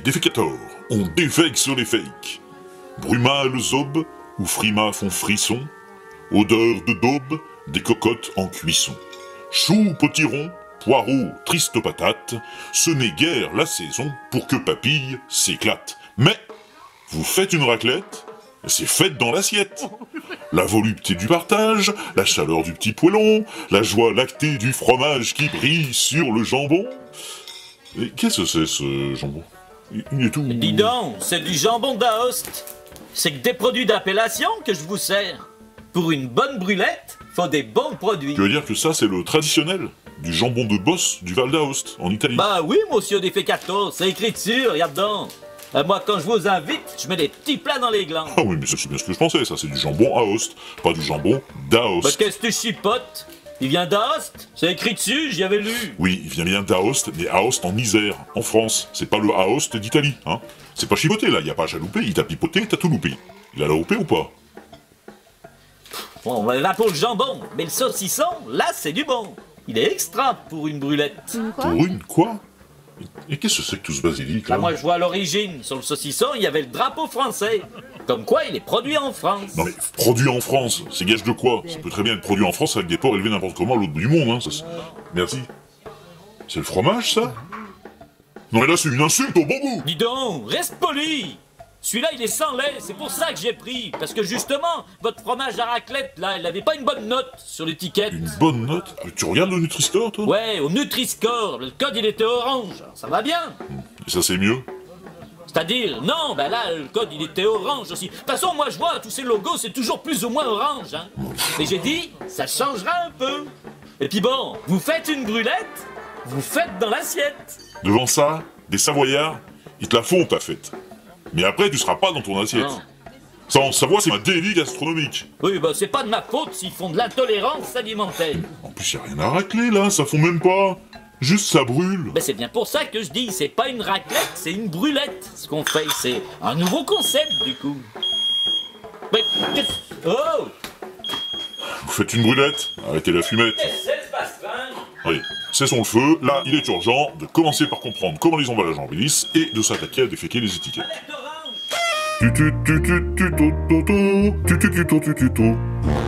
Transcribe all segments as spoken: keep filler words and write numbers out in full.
Défécator, on défèque sur les fakes. Brumales aubes, ou frimas font frisson. Odeur de daube, des cocottes en cuisson. Choux, potirons, poireaux, triste patate, ce n'est guère la saison pour que papille s'éclate. Mais, vous faites une raclette, c'est fait dans l'assiette. La volupté du partage, la chaleur du petit poêlon, la joie lactée du fromage qui brille sur le jambon. Et qu'est-ce que c'est ce jambon? Il est tout... Dis donc, c'est du jambon d'Aoste. C'est que des produits d'appellation que je vous sers. Pour une bonne brulette, faut des bons produits. Tu veux dire que ça c'est le traditionnel? Du jambon de Bosse du Val d'Aoste, en Italie? Bah oui, monsieur Défécator, c'est écrit dessus, regarde donc. Euh, moi, quand je vous invite, je mets des petits plats dans les glands. Ah oui, mais ça c'est bien ce que je pensais, ça c'est du jambon Aoste, pas du jambon d'Aoste. Bah qu'est-ce que tu chipotes? Il vient d'Aoste? C'est écrit dessus, j'y avais lu. Oui, il vient bien d'Aoste, mais Aoste en Isère, en France. C'est pas le Aoste d'Italie, hein. C'est pas chipoté là, y a pas à louper, il t'a pipoté, t'as tout loupé. Il a loupé ou pas? Bon, là pour le jambon, mais le saucisson, là c'est du bon. Il est extra pour une brulette. Pour une quoi? Et qu'est-ce que c'est que tout ce basilic là? Bah moi je vois à l'origine, sur le saucisson, il y avait le drapeau français. Comme quoi il est produit en France. Non mais, produit en France, c'est gage de quoi? Ça peut très bien être produit en France avec des porcs élevés n'importe comment à l'autre bout du monde, hein. Ça, merci. C'est le fromage ça? Non mais là c'est une insulte au bon goût! Dis donc, reste poli. Celui-là, il est sans lait, c'est pour ça que j'ai pris. Parce que justement, votre fromage à raclette, là, il avait pas une bonne note sur l'étiquette. Une bonne note? Tu regardes le Nutri-Score, toi? Ouais, au Nutri-Score, le code, il était orange. Ça va bien. Et ça, c'est mieux? C'est-à-dire, non, ben là, le code, il était orange aussi. De toute façon, moi, je vois, tous ces logos, c'est toujours plus ou moins orange, hein. Mais j'ai dit, ça changera un peu. Et puis bon, vous faites une brulette, vous faites dans l'assiette. Devant ça, des Savoyards, ils te la font, ta fête. Mais après, tu seras pas dans ton assiette. Non. Ça, en Savoie, c'est un délit gastronomique. Oui, bah c'est pas de ma faute s'ils font de l'intolérance alimentaire. En plus, y a rien à racler, là, ça fond même pas. Juste, ça brûle. Ben c'est bien pour ça que je dis, c'est pas une raclette, c'est une brulette. Ce qu'on fait, c'est un nouveau concept, du coup. Mais, qu'est-ce... Oh! Vous faites une brûlette, arrêtez la fumette. Qu'est-ce que c'est, ce bastringue? Oui, cessons le feu, là, il est urgent de commencer par comprendre comment les emballages envahissent et de s'attaquer à déféquer les étiquettes. Palette d'orange. Tu tu tu tu tu tu tu tu tu tu tu tu tu tu.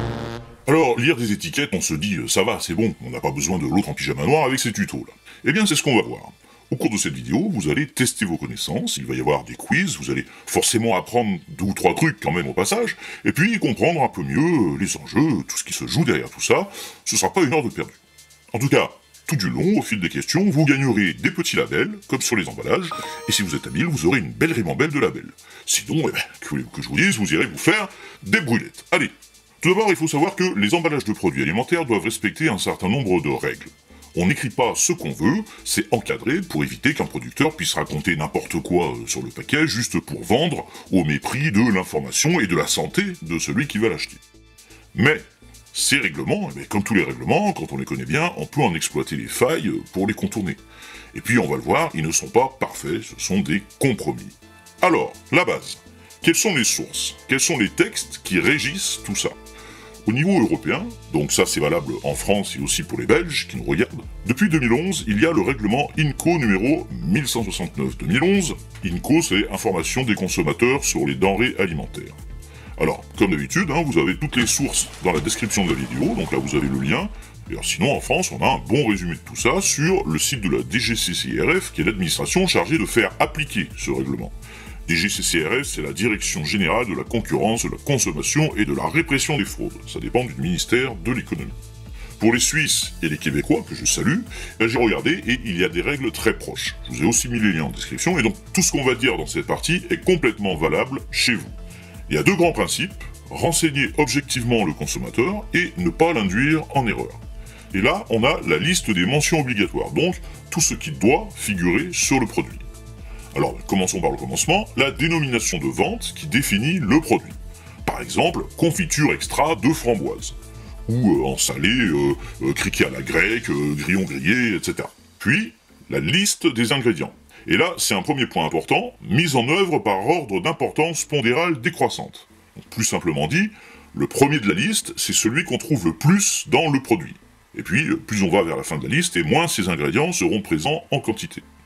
Alors, lire des étiquettes, on se dit, euh, ça va, c'est bon, on n'a pas besoin de l'autre en pyjama noir avec ses tutos, là. Eh bien, c'est ce qu'on va voir. Au cours de cette vidéo, vous allez tester vos connaissances, il va y avoir des quiz, vous allez forcément apprendre deux ou trois trucs quand même au passage, et puis comprendre un peu mieux les enjeux, tout ce qui se joue derrière tout ça. Ce sera pas une heure de perdu. En tout cas, tout du long, au fil des questions, vous gagnerez des petits labels, comme sur les emballages, et si vous êtes habile, vous aurez une belle ribambelle de labels. Sinon, eh ben, que voulez-vous que je vous dise, vous irez vous faire des brûlettes. Allez. Tout d'abord, il faut savoir que les emballages de produits alimentaires doivent respecter un certain nombre de règles. On n'écrit pas ce qu'on veut, c'est encadré pour éviter qu'un producteur puisse raconter n'importe quoi sur le paquet juste pour vendre, au mépris de l'information et de la santé de celui qui va l'acheter. Mais ces règlements, eh bien, comme tous les règlements, quand on les connaît bien, on peut en exploiter les failles pour les contourner. Et puis on va le voir, ils ne sont pas parfaits, ce sont des compromis. Alors, la base. Quelles sont les sources? Quels sont les textes qui régissent tout ça? Au niveau européen, donc ça c'est valable en France et aussi pour les Belges qui nous regardent, depuis deux mille onze, il y a le règlement I N C O numéro mille cent soixante-neuf deux mille onze. I N C O, c'est Information des consommateurs sur les denrées alimentaires. Alors, comme d'habitude, hein, vous avez toutes les sources dans la description de la vidéo, donc là vous avez le lien. Et alors, sinon, en France, on a un bon résumé de tout ça sur le site de la D G C C R F, qui est l'administration chargée de faire appliquer ce règlement. D G C C R F, c'est la Direction Générale de la Concurrence, de la Consommation et de la Répression des Fraudes. Ça dépend du ministère de l'Économie. Pour les Suisses et les Québécois, que je salue, j'ai regardé et il y a des règles très proches. Je vous ai aussi mis les liens en description, et donc tout ce qu'on va dire dans cette partie est complètement valable chez vous. Il y a deux grands principes, renseigner objectivement le consommateur et ne pas l'induire en erreur. Et là, on a la liste des mentions obligatoires, donc tout ce qui doit figurer sur le produit. Alors, commençons par le commencement, la dénomination de vente qui définit le produit. Par exemple, confiture extra de framboise, ou euh, en salé, euh, euh, criquet à la grecque, euh, grillon grillé, et cetera. Puis, la liste des ingrédients. Et là, c'est un premier point important, mise en œuvre par ordre d'importance pondérale décroissante. Donc, plus simplement dit, le premier de la liste, c'est celui qu'on trouve le plus dans le produit. Et puis, plus on va vers la fin de la liste, et moins ces ingrédients seront présents en quantité.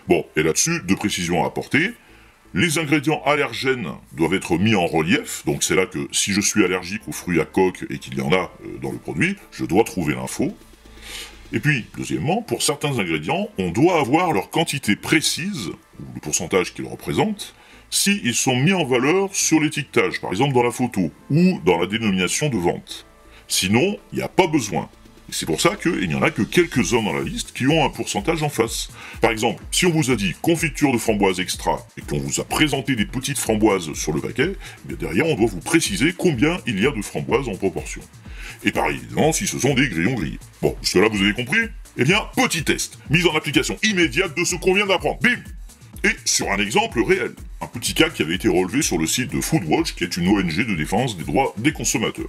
Bon, et là-dessus, deux précisions à apporter. Les ingrédients allergènes doivent être mis en relief, donc c'est là que si je suis allergique aux fruits à coque et qu'il y en a euh, dans le produit, je dois trouver l'info. Et puis, deuxièmement, pour certains ingrédients, on doit avoir leur quantité précise, ou le pourcentage qu'ils représentent, s'ils sont mis en valeur sur l'étiquetage, par exemple dans la photo, ou dans la dénomination de vente. Sinon, il n'y a pas besoin. Et c'est pour ça qu'il n'y en a que quelques-uns dans la liste qui ont un pourcentage en face. Par exemple, si on vous a dit confiture de framboise extra, et qu'on vous a présenté des petites framboises sur le paquet, eh bien derrière on doit vous préciser combien il y a de framboises en proportion. Et pareil, évidemment, si ce sont des grillons grillés. Bon, jusque-là vous avez compris? Eh bien, petit test, mise en application immédiate de ce qu'on vient d'apprendre. Bim! Et sur un exemple réel, un petit cas qui avait été relevé sur le site de Foodwatch, qui est une O N G de défense des droits des consommateurs.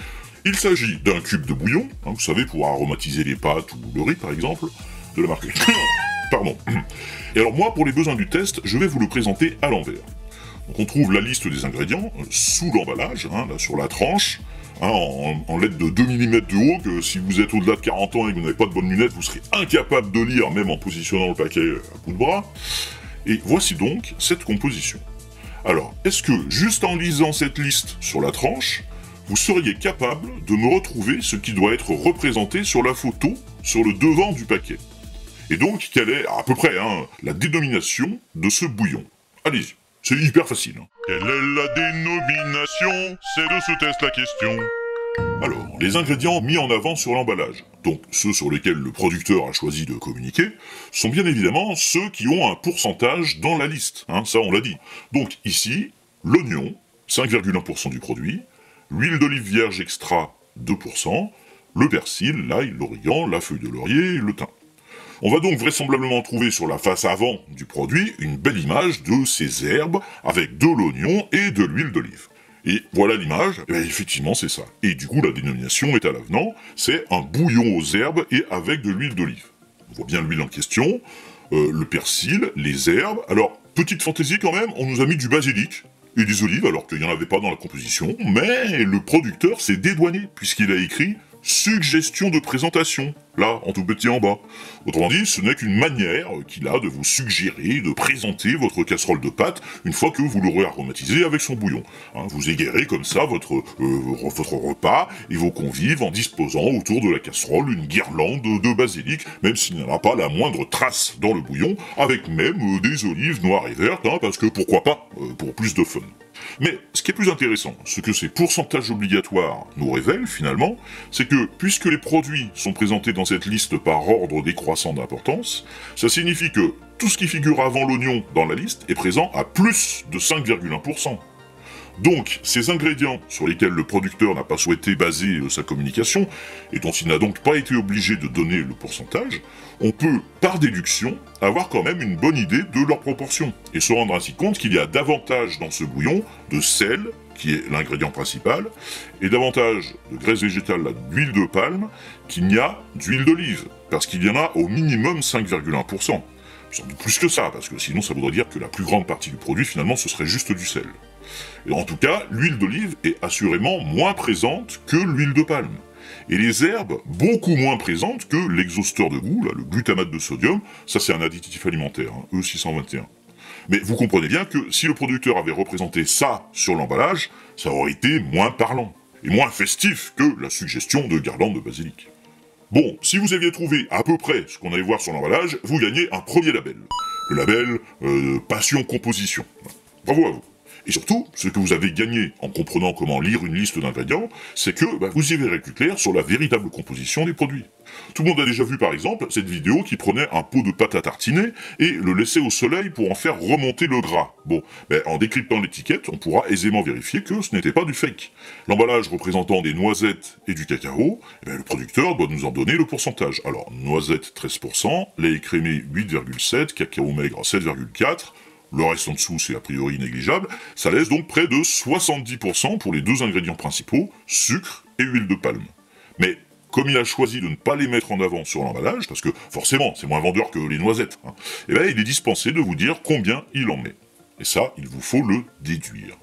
Il s'agit d'un cube de bouillon, hein, vous savez, pour aromatiser les pâtes ou le riz par exemple, de la marque... Pardon. Et alors moi, pour les besoins du test, je vais vous le présenter à l'envers. Donc on trouve la liste des ingrédients euh, sous l'emballage, hein, là, sur la tranche, hein, en, en lettres de deux millimètres de haut, que si vous êtes au-delà de quarante ans et que vous n'avez pas de bonnes lunettes, vous serez incapable de lire, même en positionnant le paquet à bout de bras. Et voici donc cette composition. Alors, est-ce que, juste en lisant cette liste sur la tranche, vous seriez capable de me retrouver ce qui doit être représenté sur la photo, sur le devant du paquet? Et donc, quelle est, à peu près, hein, la dénomination de ce bouillon? Allez-y, c'est hyper facile. Hein. Quelle est la dénomination? C'est de ce test la question. Alors, les ingrédients mis en avant sur l'emballage, donc ceux sur lesquels le producteur a choisi de communiquer, sont bien évidemment ceux qui ont un pourcentage dans la liste, hein, ça on l'a dit. Donc ici, l'oignon, cinq virgule un pour cent du produit, l'huile d'olive vierge extra, deux pour cent, le persil, l'ail, l'origan, la feuille de laurier, le thym. On va donc vraisemblablement trouver sur la face avant du produit une belle image de ces herbes avec de l'oignon et de l'huile d'olive. Et voilà l'image, et effectivement c'est ça. Et du coup la dénomination est à l'avenant, c'est un bouillon aux herbes et avec de l'huile d'olive. On voit bien l'huile en question, euh, le persil, les herbes. Alors, petite fantaisie quand même, on nous a mis du basilic et des olives alors qu'il n'y en avait pas dans la composition, mais le producteur s'est dédouané puisqu'il a écrit « suggestion de présentation », là, en tout petit en bas. Autrement dit, ce n'est qu'une manière qu'il a de vous suggérer de présenter votre casserole de pâtes une fois que vous l'aurez aromatisé avec son bouillon. Hein, vous égarez comme ça votre, euh, votre repas et vos convives en disposant autour de la casserole une guirlande de basilic, même s'il n'y en a pas la moindre trace dans le bouillon, avec même euh, des olives noires et vertes, hein, parce que pourquoi pas, euh, pour plus de fun. Mais ce qui est plus intéressant, ce que ces pourcentages obligatoires nous révèlent finalement, c'est que puisque les produits sont présentés dans cette liste par ordre décroissant d'importance, ça signifie que tout ce qui figure avant l'oignon dans la liste est présent à plus de cinq virgule un pour cent. Donc, ces ingrédients sur lesquels le producteur n'a pas souhaité baser sa communication, et dont il n'a donc pas été obligé de donner le pourcentage, on peut, par déduction, avoir quand même une bonne idée de leur proportion, et se rendre ainsi compte qu'il y a davantage dans ce bouillon de sel, qui est l'ingrédient principal, et davantage de graisse végétale, d'huile de palme, qu'il n'y a d'huile d'olive, parce qu'il y en a au minimum cinq virgule un pour cent. Sans doute plus que ça, parce que sinon ça voudrait dire que la plus grande partie du produit, finalement, ce serait juste du sel. Et en tout cas, l'huile d'olive est assurément moins présente que l'huile de palme. Et les herbes, beaucoup moins présentes que l'exhausteur de goût, là, le glutamate de sodium, ça c'est un additif alimentaire, hein, E six cent vingt et un. Mais vous comprenez bien que si le producteur avait représenté ça sur l'emballage, ça aurait été moins parlant, et moins festif que la suggestion de guirlande de basilic. Bon, si vous aviez trouvé à peu près ce qu'on allait voir sur l'emballage, vous gagnez un premier label. Le label euh, Passion Composition. Bravo à vous. Et surtout, ce que vous avez gagné en comprenant comment lire une liste d'ingrédients, c'est que bah, vous y verrez plus clair sur la véritable composition des produits. Tout le monde a déjà vu par exemple cette vidéo qui prenait un pot de pâte à tartiner et le laissait au soleil pour en faire remonter le gras. Bon, ben, en décryptant l'étiquette, on pourra aisément vérifier que ce n'était pas du fake. L'emballage représentant des noisettes et du cacao, eh ben, le producteur doit nous en donner le pourcentage. Alors, noisettes treize pour cent, lait écrémé huit virgule sept, cacao maigre sept virgule quatre, le reste en dessous, c'est a priori négligeable, ça laisse donc près de soixante-dix pour cent pour les deux ingrédients principaux, sucre et huile de palme. Mais comme il a choisi de ne pas les mettre en avant sur l'emballage, parce que forcément, c'est moins vendeur que les noisettes, hein, eh ben, il est dispensé de vous dire combien il en met. Et ça, il vous faut le déduire.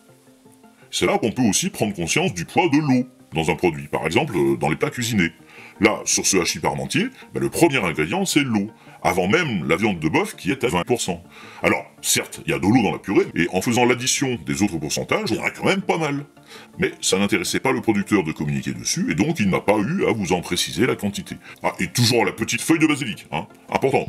C'est là qu'on peut aussi prendre conscience du poids de l'eau dans un produit, par exemple dans les plats cuisinés. Là, sur ce hachis parmentier, ben, le premier ingrédient, c'est l'eau, avant même la viande de bœuf qui est à vingt pour cent. Alors, certes, il y a de l'eau dans la purée, et en faisant l'addition des autres pourcentages, on a quand même pas mal. Mais ça n'intéressait pas le producteur de communiquer dessus, et donc il n'a pas eu à vous en préciser la quantité. Ah, et toujours la petite feuille de basilic, hein, important.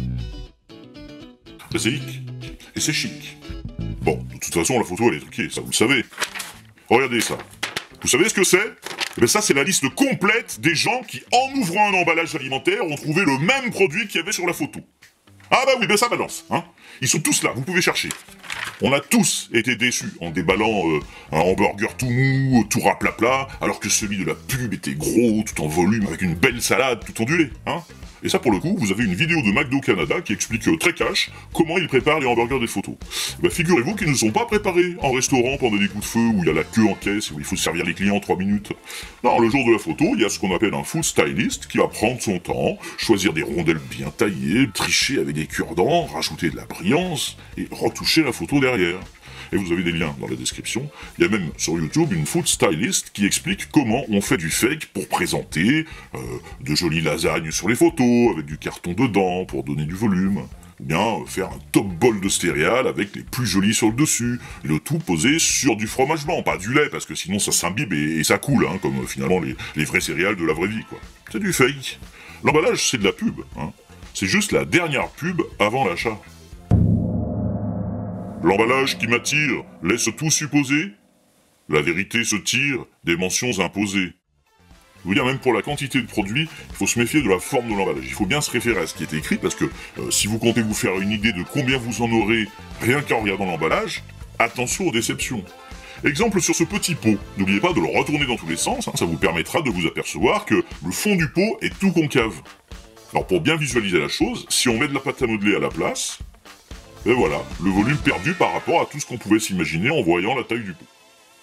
Basilic, et c'est chic. Bon, de toute façon, la photo elle est truquée, ça vous le savez. Regardez ça. Vous savez ce que c'est ? Eh bien ça, c'est la liste complète des gens qui, en ouvrant un emballage alimentaire, ont trouvé le même produit qu'il y avait sur la photo. Ah bah oui, ben ça balance, hein. Ils sont tous là, vous pouvez chercher. On a tous été déçus en déballant euh, un hamburger tout mou, tout raplapla, alors que celui de la pub était gros, tout en volume, avec une belle salade tout ondulée, hein. Et ça, pour le coup, vous avez une vidéo de McDo Canada qui explique euh, très cash comment ils préparent les hamburgers des photos. Bah, figurez-vous qu'ils ne sont pas préparés en restaurant pendant des coups de feu où il y a la queue en caisse et où il faut servir les clients en trois minutes. Non, le jour de la photo, il y a ce qu'on appelle un food stylist qui va prendre son temps, choisir des rondelles bien taillées, tricher avec des cure-dents, rajouter de la brillance et retoucher la photo derrière. Et vous avez des liens dans la description. Il y a même sur YouTube une food stylist qui explique comment on fait du fake pour présenter euh, de jolies lasagnes sur les photos, avec du carton dedans pour donner du volume. Ou bien euh, faire un top bol de céréales avec les plus jolis sur le dessus. Et le tout posé sur du fromage blanc, pas du lait, parce que sinon ça s'imbibe et, et ça coule, hein, comme euh, finalement les, les vraies céréales de la vraie vie, quoi. C'est du fake. L'emballage, c'est de la pub, hein. C'est juste la dernière pub avant l'achat. L'emballage qui m'attire laisse tout supposer. La vérité se tire des mentions imposées. Je veux dire, même pour la quantité de produits, il faut se méfier de la forme de l'emballage. Il faut bien se référer à ce qui est écrit, parce que euh, si vous comptez vous faire une idée de combien vous en aurez rien qu'en regardant l'emballage, attention aux déceptions. Exemple sur ce petit pot. N'oubliez pas de le retourner dans tous les sens, hein, ça vous permettra de vous apercevoir que le fond du pot est tout concave. Alors pour bien visualiser la chose, si on met de la pâte à modeler à la place, et voilà, le volume perdu par rapport à tout ce qu'on pouvait s'imaginer en voyant la taille du pot.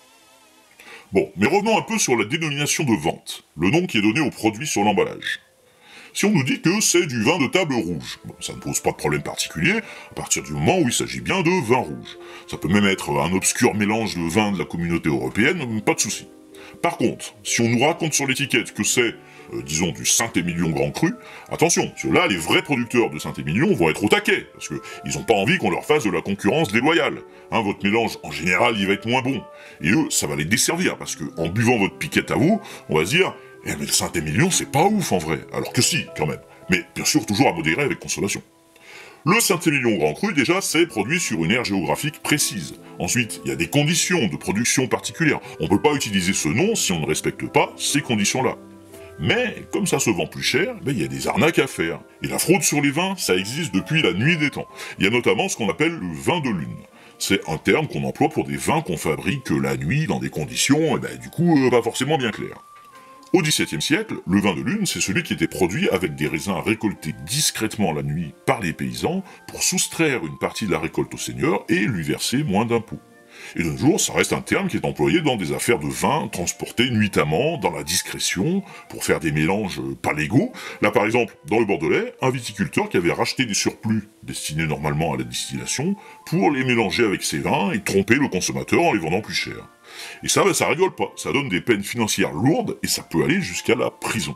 Bon, mais revenons un peu sur la dénomination de vente, le nom qui est donné au produit sur l'emballage. Si on nous dit que c'est du vin de table rouge, bon, ça ne pose pas de problème particulier, à partir du moment où il s'agit bien de vin rouge. Ça peut même être un obscur mélange de vins de la communauté européenne, pas de souci. Par contre, si on nous raconte sur l'étiquette que c'est, euh, disons, du Saint-Émilion Grand Cru, attention, parce que là, les vrais producteurs de Saint-Émilion vont être au taquet, parce qu'ils n'ont pas envie qu'on leur fasse de la concurrence déloyale. Hein, votre mélange, en général, il va être moins bon. Et eux, ça va les desservir, parce que en buvant votre piquette à vous, on va se dire, eh mais le Saint-Émilion, c'est pas ouf en vrai. Alors que si, quand même. Mais bien sûr, toujours à modérer avec consolation. Le Saint-Émilion Grand Cru, déjà, c'est produit sur une aire géographique précise. Ensuite, il y a des conditions de production particulières. On ne peut pas utiliser ce nom si on ne respecte pas ces conditions-là. Mais, comme ça se vend plus cher, ben, il y a des arnaques à faire. Et la fraude sur les vins, ça existe depuis la nuit des temps. Il y a notamment ce qu'on appelle le vin de lune. C'est un terme qu'on emploie pour des vins qu'on fabrique la nuit dans des conditions, et ben, du coup, euh, pas forcément bien claires. Au dix-septième siècle, le vin de lune, c'est celui qui était produit avec des raisins récoltés discrètement la nuit par les paysans pour soustraire une partie de la récolte au seigneur et lui verser moins d'impôts. Et de nos jours, ça reste un terme qui est employé dans des affaires de vin transportés nuitamment, dans la discrétion, pour faire des mélanges pas légaux. Là, par exemple, dans le Bordelais, un viticulteur qui avait racheté des surplus destinés normalement à la distillation pour les mélanger avec ses vins et tromper le consommateur en les vendant plus cher. Et ça, ben, ça rigole pas, ça donne des peines financières lourdes et ça peut aller jusqu'à la prison.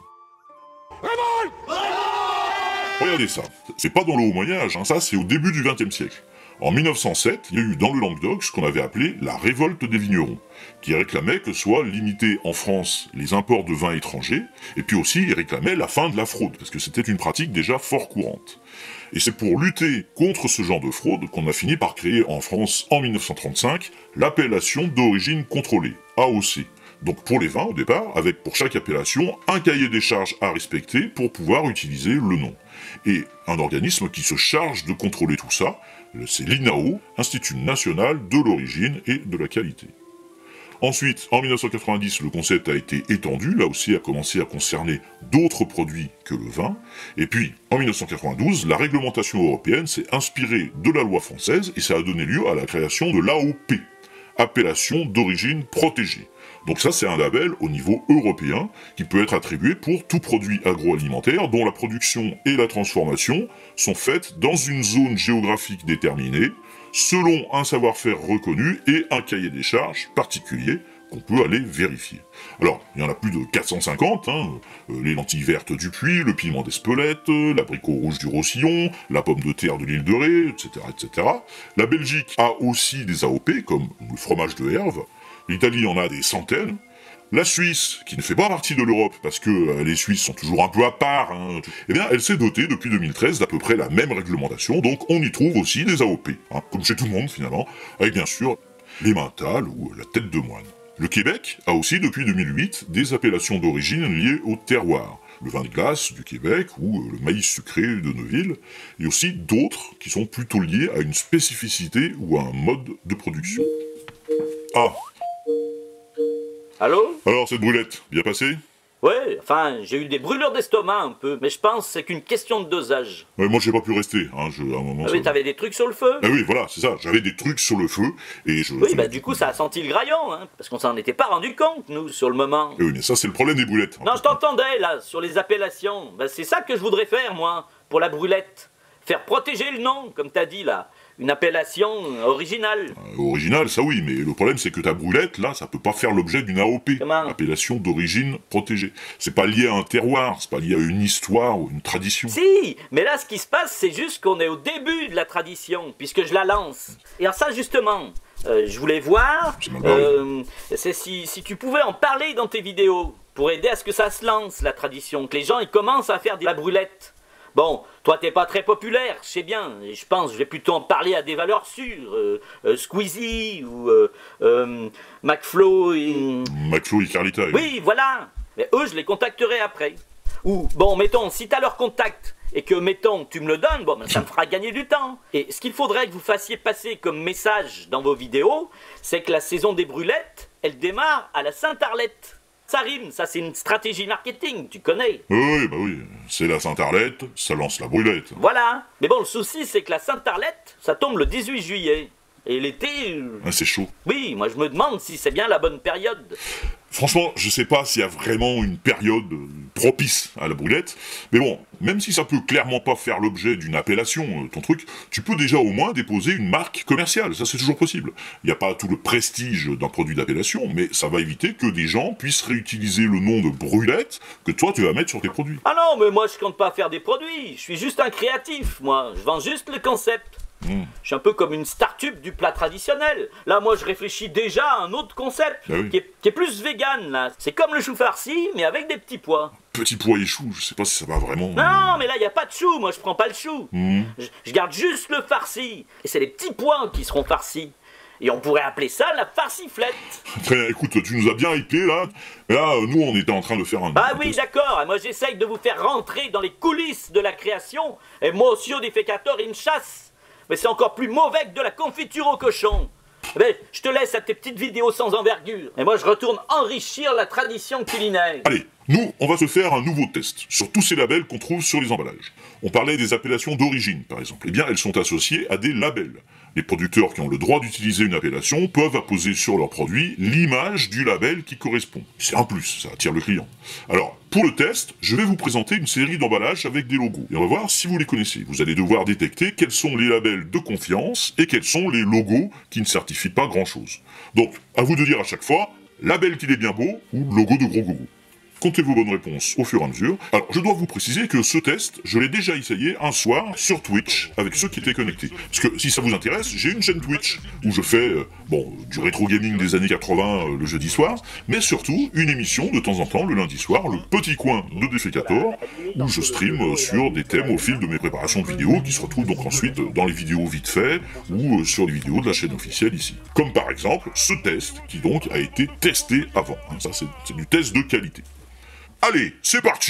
Regardez ça, c'est pas dans le haut Moyen-Âge, hein, ça c'est au début du vingtième siècle. En mille neuf cent sept, il y a eu dans le Languedoc ce qu'on avait appelé la révolte des vignerons, qui réclamait que soient limités en France les imports de vins étrangers, et puis aussi il réclamait la fin de la fraude, parce que c'était une pratique déjà fort courante. Et c'est pour lutter contre ce genre de fraude qu'on a fini par créer en France en mille neuf cent trente-cinq l'appellation d'origine contrôlée, A O C. Donc pour les vins au départ, avec pour chaque appellation un cahier des charges à respecter pour pouvoir utiliser le nom. Et un organisme qui se charge de contrôler tout ça, c'est l'I N A O, Institut National de l'Origine et de la Qualité. Ensuite, en mille neuf cent quatre-vingt-dix, le concept a été étendu, là aussi a commencé à concerner d'autres produits que le vin, et puis en mille neuf cent quatre-vingt-douze, la réglementation européenne s'est inspirée de la loi française et ça a donné lieu à la création de l'A O P, appellation d'origine protégée. Donc ça, c'est un label au niveau européen qui peut être attribué pour tout produit agroalimentaire dont la production et la transformation sont faites dans une zone géographique déterminée, selon un savoir-faire reconnu et un cahier des charges particulier qu'on peut aller vérifier. Alors, il y en a plus de quatre cent cinquante, hein, euh, les lentilles vertes du Puy, le piment d'Espelette, euh, l'abricot rouge du Roussillon, la pomme de terre de l'île de Ré, et cetera, et cetera. La Belgique a aussi des A O P, comme le fromage de Herve. L'Italie en a des centaines. La Suisse, qui ne fait pas partie de l'Europe, parce que euh, les Suisses sont toujours un peu à part, hein, eh bien, elle s'est dotée depuis deux mille treize d'à peu près la même réglementation, donc on y trouve aussi des A O P, hein, comme chez tout le monde finalement, avec bien sûr les mentales ou la tête de moine. Le Québec a aussi depuis deux mille huit des appellations d'origine liées au terroir, le vin de glace du Québec ou euh, le maïs sucré de Neuville, et aussi d'autres qui sont plutôt liés à une spécificité ou à un mode de production. Ah! Allô? Alors, cette brûlette, bien passée? Ouais, enfin, j'ai eu des brûlures d'estomac un peu, mais je pense que c'est qu'une question de dosage. Ouais, moi, j'ai pas pu rester, hein, je, à un moment... Ah oui, ça- t'avais des trucs sur le feu? Ah oui, voilà, c'est ça, j'avais des trucs sur le feu, et je... Oui, bah du coup, ça a senti le graillon, hein, parce qu'on s'en était pas rendu compte, nous, sur le moment. Eh oui, mais ça, c'est le problème des brûlettes. Non, je t'entendais, là, sur les appellations. Bah c'est ça que je voudrais faire, moi, pour la brûlette. Faire protéger le nom, comme t'as dit, là. Une appellation originale. Euh, original, ça oui, mais le problème, c'est que ta brûlette, là, ça peut pas faire l'objet d'une A O P, Comment? appellation d'origine protégée. C'est pas lié à un terroir, c'est pas lié à une histoire ou une tradition. Si, mais là, ce qui se passe, c'est juste qu'on est au début de la tradition, puisque je la lance. Et alors ça, justement, euh, je voulais voir, C'est mal barré. euh, c'est si, si tu pouvais en parler dans tes vidéos, pour aider à ce que ça se lance, la tradition, que les gens, ils commencent à faire de la brûlette. Bon, toi t'es pas très populaire, je sais bien, et je pense que je vais plutôt en parler à des valeurs sûres, euh, euh, Squeezie ou euh, euh, McFlo et... McFlo et Carlita. Oui, voilà. Mais eux, je les contacterai après. Ou, bon, mettons, si t'as leur contact et que, mettons, tu me le donnes, bon, ben, ça me fera gagner du temps. Et ce qu'il faudrait que vous fassiez passer comme message dans vos vidéos, c'est que la saison des brûlettes, elle démarre à la Sainte-Arlette. Ça rime, ça c'est une stratégie marketing, tu connais. Oui, bah oui, c'est la Sainte-Arlette, ça lance la brûlette. Voilà. Mais bon, le souci, c'est que la Sainte-Arlette, ça tombe le dix-huit juillet. Et l'été... euh, Ah, c'est chaud. Oui, moi je me demande si c'est bien la bonne période. Franchement, je sais pas s'il y a vraiment une période euh, propice à la brûlette, mais bon, même si ça peut clairement pas faire l'objet d'une appellation, euh, ton truc, tu peux déjà au moins déposer une marque commerciale, ça c'est toujours possible. Il n'y a pas tout le prestige d'un produit d'appellation, mais ça va éviter que des gens puissent réutiliser le nom de brûlette que toi tu vas mettre sur tes produits. Ah non, mais moi je compte pas faire des produits, je suis juste un créatif, moi, je vends juste le concept. Mmh. Je suis un peu comme une start-up du plat traditionnel. Là, moi, je réfléchis déjà à un autre concept, Ah oui. qui, est, qui est plus vegan, là. C'est comme le chou farci, mais avec des petits pois. Petit pois et chou, je sais pas si ça va vraiment... Non, mais là, il n'y a pas de chou, moi, je prends pas le chou. Mmh. Je, je garde juste le farci. Et c'est les petits pois qui seront farcis. Et on pourrait appeler ça la farciflette. Très bien, écoute, tu nous as bien hypé là. Mais là, euh, nous, on était en train de faire un... Ah oui, d'accord, moi j'essaye de vous faire rentrer dans les coulisses de la création. Et moi aussi, au défécateur, il me chasse. Mais c'est encore plus mauvais que de la confiture au cochon. Mais je te laisse à tes petites vidéos sans envergure. Et moi, je retourne enrichir la tradition culinaire. Allez, nous, on va se faire un nouveau test sur tous ces labels qu'on trouve sur les emballages. On parlait des appellations d'origine, par exemple. Eh bien, elles sont associées à des labels. Les producteurs qui ont le droit d'utiliser une appellation peuvent apposer sur leur produit l'image du label qui correspond. C'est un plus, ça attire le client. Alors, pour le test, je vais vous présenter une série d'emballages avec des logos. Et on va voir si vous les connaissez. Vous allez devoir détecter quels sont les labels de confiance et quels sont les logos qui ne certifient pas grand-chose. Donc, à vous de dire à chaque fois, label qu'il est bien beau ou logo de gros gogo. Comptez vos bonnes réponses au fur et à mesure. Alors, je dois vous préciser que ce test, je l'ai déjà essayé un soir sur Twitch avec ceux qui étaient connectés. Parce que si ça vous intéresse, j'ai une chaîne Twitch où je fais, euh, bon, du rétro gaming des années quatre-vingts euh, le jeudi soir, mais surtout une émission de temps en temps le lundi soir, le petit coin de Defecator, où je stream euh, sur des thèmes au fil de mes préparations de vidéos qui se retrouvent donc ensuite dans les vidéos vite fait ou euh, sur les vidéos de la chaîne officielle ici. Comme par exemple ce test qui donc a été testé avant. Hein, ça c'est c'est du test de qualité. Allez, c'est parti!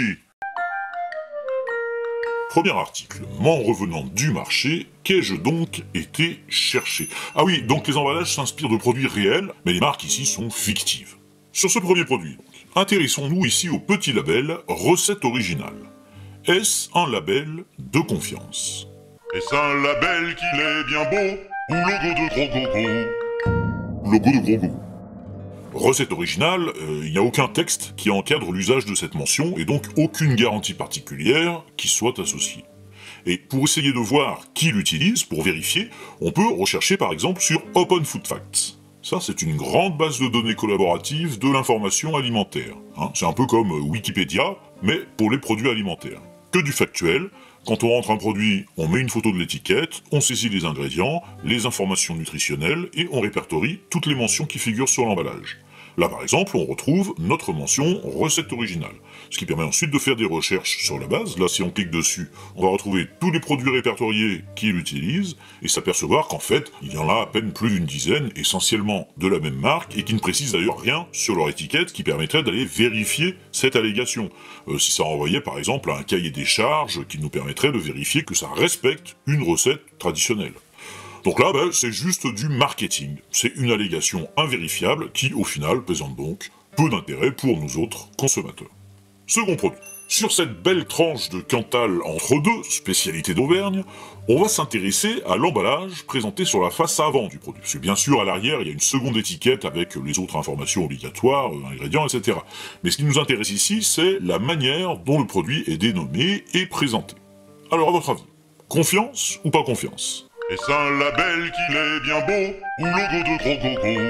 Premier article. M'en revenant du marché, qu'ai-je donc été chercher? Ah oui, donc les emballages s'inspirent de produits réels, mais les marques ici sont fictives. Sur ce premier produit, donc, intéressons-nous ici au petit label « Recette originale ». Est-ce un label de confiance? Est-ce un label qu'il est bien beau? Ou logo de gros gogo? Logo de gros gogo. Recette originale, il euh, n'y a aucun texte qui encadre l'usage de cette mention et donc aucune garantie particulière qui soit associée. Et pour essayer de voir qui l'utilise, pour vérifier, on peut rechercher par exemple sur Open Food Facts. Ça, c'est une grande base de données collaborative de l'information alimentaire. Hein. C'est un peu comme Wikipédia, mais pour les produits alimentaires. Que du factuel. Quand on rentre un produit, on met une photo de l'étiquette, on saisit les ingrédients, les informations nutritionnelles, et on répertorie toutes les mentions qui figurent sur l'emballage. Là, par exemple, on retrouve notre mention « recette originale », ce qui permet ensuite de faire des recherches sur la base. Là, si on clique dessus, on va retrouver tous les produits répertoriés qui l'utilisent, et s'apercevoir qu'en fait, il y en a à peine plus d'une dizaine, essentiellement de la même marque, et qui ne précisent d'ailleurs rien sur leur étiquette qui permettrait d'aller vérifier cette allégation. Euh, si ça renvoyait, par exemple, à un cahier des charges qui nous permettrait de vérifier que ça respecte une recette traditionnelle. Donc là, ben, c'est juste du marketing. C'est une allégation invérifiable qui, au final, présente donc peu d'intérêt pour nous autres consommateurs. Second produit. Sur cette belle tranche de Cantal entre deux, spécialité d'Auvergne, on va s'intéresser à l'emballage présenté sur la face avant du produit. Parce que bien sûr, à l'arrière, il y a une seconde étiquette avec les autres informations obligatoires, euh, ingrédients, et cetera. Mais ce qui nous intéresse ici, c'est la manière dont le produit est dénommé et présenté. Alors, à votre avis, confiance ou pas confiance ? Est-ce un label qu'il est bien beau, ou logo de gros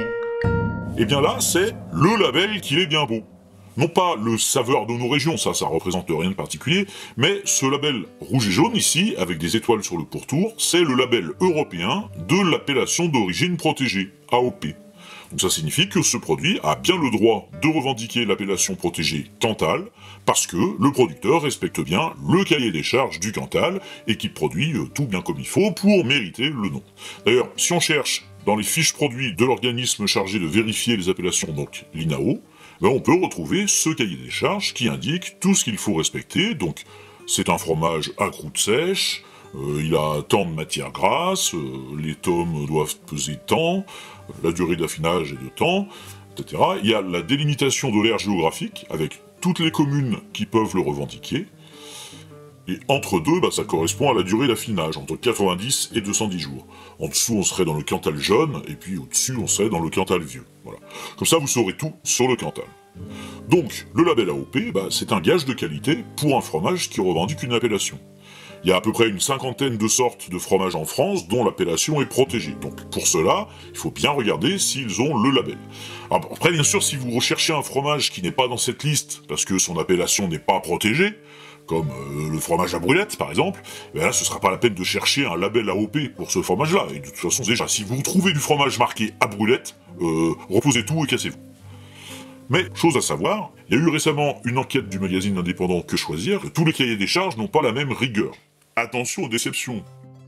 gogo? Eh bien là, c'est le label qu'il est bien beau. Non pas le saveur de nos régions, ça, ça représente rien de particulier, mais ce label rouge et jaune ici, avec des étoiles sur le pourtour, c'est le label européen de l'appellation d'origine protégée, A O P. Donc ça signifie que ce produit a bien le droit de revendiquer l'appellation protégée Cantal, parce que le producteur respecte bien le cahier des charges du Cantal, et qu'il produit tout bien comme il faut pour mériter le nom. D'ailleurs, si on cherche dans les fiches produits de l'organisme chargé de vérifier les appellations, donc l'I N A O, ben on peut retrouver ce cahier des charges qui indique tout ce qu'il faut respecter. Donc c'est un fromage à croûte sèche, euh, il a tant de matière grasse, euh, les tomes doivent peser tant, la durée d'affinage est de temps, et cetera. Il y a la délimitation de l'aire géographique, avec toutes les communes qui peuvent le revendiquer. Et entre deux, bah, ça correspond à la durée d'affinage, entre quatre-vingt-dix et deux cent dix jours. En dessous, on serait dans le Cantal jaune, et puis au-dessus, on serait dans le Cantal vieux. Voilà. Comme ça, vous saurez tout sur le Cantal. Donc, le label A O P, bah, c'est un gage de qualité pour un fromage qui revendique une appellation. Il y a à peu près une cinquantaine de sortes de fromages en France dont l'appellation est protégée. Donc pour cela, il faut bien regarder s'ils ont le label. Alors, après, bien sûr, si vous recherchez un fromage qui n'est pas dans cette liste, parce que son appellation n'est pas protégée, comme euh, le fromage à brulette par exemple, ben là ce sera pas la peine de chercher un label A O P pour ce fromage-là. Et de toute façon, déjà, si vous trouvez du fromage marqué à brulette, euh, reposez tout et cassez-vous. Mais, chose à savoir, il y a eu récemment une enquête du magazine indépendant Que Choisir, que tous les cahiers des charges n'ont pas la même rigueur. Attention aux déceptions.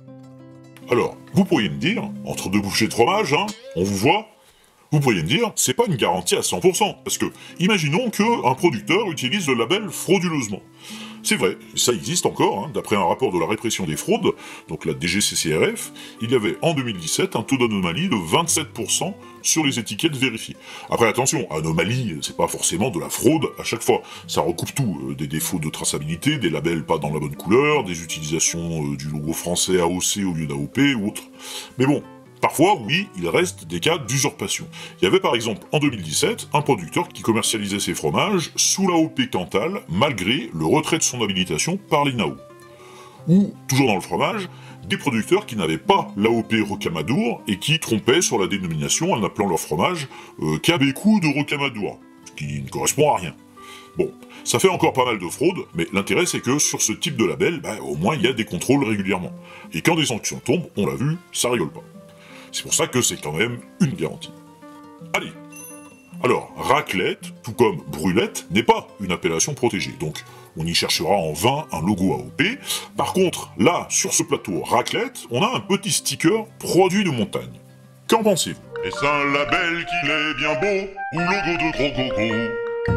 Alors, vous pourriez me dire, entre deux bouchées de fromage, hein, on vous voit, vous pourriez me dire, c'est pas une garantie à cent pour cent, parce que, imaginons qu'un producteur utilise le label frauduleusement. C'est vrai, ça existe encore, hein, d'après un rapport de la répression des fraudes, donc la D G C C R F, il y avait en deux mille dix-sept un taux d'anomalie de vingt-sept pour cent sur les étiquettes vérifiées. Après attention, anomalie, c'est pas forcément de la fraude à chaque fois, ça recoupe tout, euh, des défauts de traçabilité, des labels pas dans la bonne couleur, des utilisations euh, du logo français A O C au lieu d'A O P ou autre. Mais bon, parfois, oui, il reste des cas d'usurpation. Il y avait par exemple, en deux mille dix-sept, un producteur qui commercialisait ses fromages sous l'A O P Cantal, malgré le retrait de son habilitation par l'I N A O. Ou, toujours dans le fromage, des producteurs qui n'avaient pas l'A O P Rocamadour et qui trompaient sur la dénomination en appelant leur fromage euh, Cabécou de Rocamadour, ce qui ne correspond à rien. Bon, ça fait encore pas mal de fraude, mais l'intérêt c'est que sur ce type de label, bah, au moins il y a des contrôles régulièrement. Et quand des sanctions tombent, on l'a vu, ça rigole pas. C'est pour ça que c'est quand même une garantie. Allez. Alors, raclette, tout comme brulette, n'est pas une appellation protégée, donc on y cherchera en vain un logo A O P. Par contre, là, sur ce plateau raclette, on a un petit sticker produit de montagne. Qu'en pensez-vous? Est-ce un label qu'il est bien beau, ou logo de gros gogo?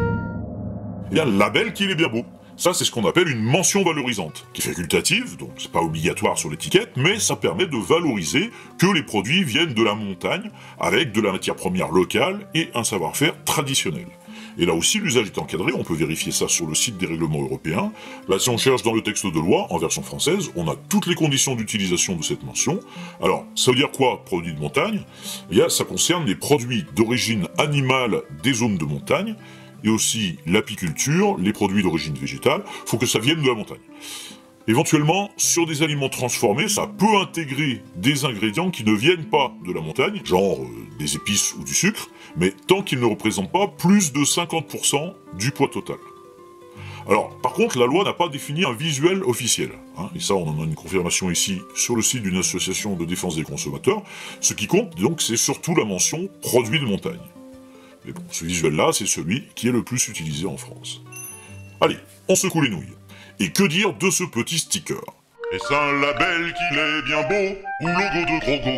Eh bien, le label qu'il est bien beau. Ça, c'est ce qu'on appelle une mention valorisante, qui est facultative, donc c'est pas obligatoire sur l'étiquette, mais ça permet de valoriser que les produits viennent de la montagne, avec de la matière première locale et un savoir-faire traditionnel. Et là aussi, l'usage est encadré, on peut vérifier ça sur le site des règlements européens. Là, si on cherche dans le texte de loi, en version française, on a toutes les conditions d'utilisation de cette mention. Alors, ça veut dire quoi, produits de montagne? Eh bien, ça concerne les produits d'origine animale des zones de montagne, et aussi l'apiculture, les produits d'origine végétale, faut que ça vienne de la montagne. Éventuellement, sur des aliments transformés, ça peut intégrer des ingrédients qui ne viennent pas de la montagne, genre euh, des épices ou du sucre, mais tant qu'ils ne représentent pas plus de cinquante pour cent du poids total. Alors, par contre, la loi n'a pas défini un visuel officiel, hein, et ça, on en a une confirmation ici sur le site d'une association de défense des consommateurs. Ce qui compte, donc, c'est surtout la mention « produit de montagne ». Mais bon, ce visuel-là, c'est celui qui est le plus utilisé en France. Allez, on secoue les nouilles. Et que dire de ce petit sticker? Est-ce un label qu'il est bien beau, ou logo de gros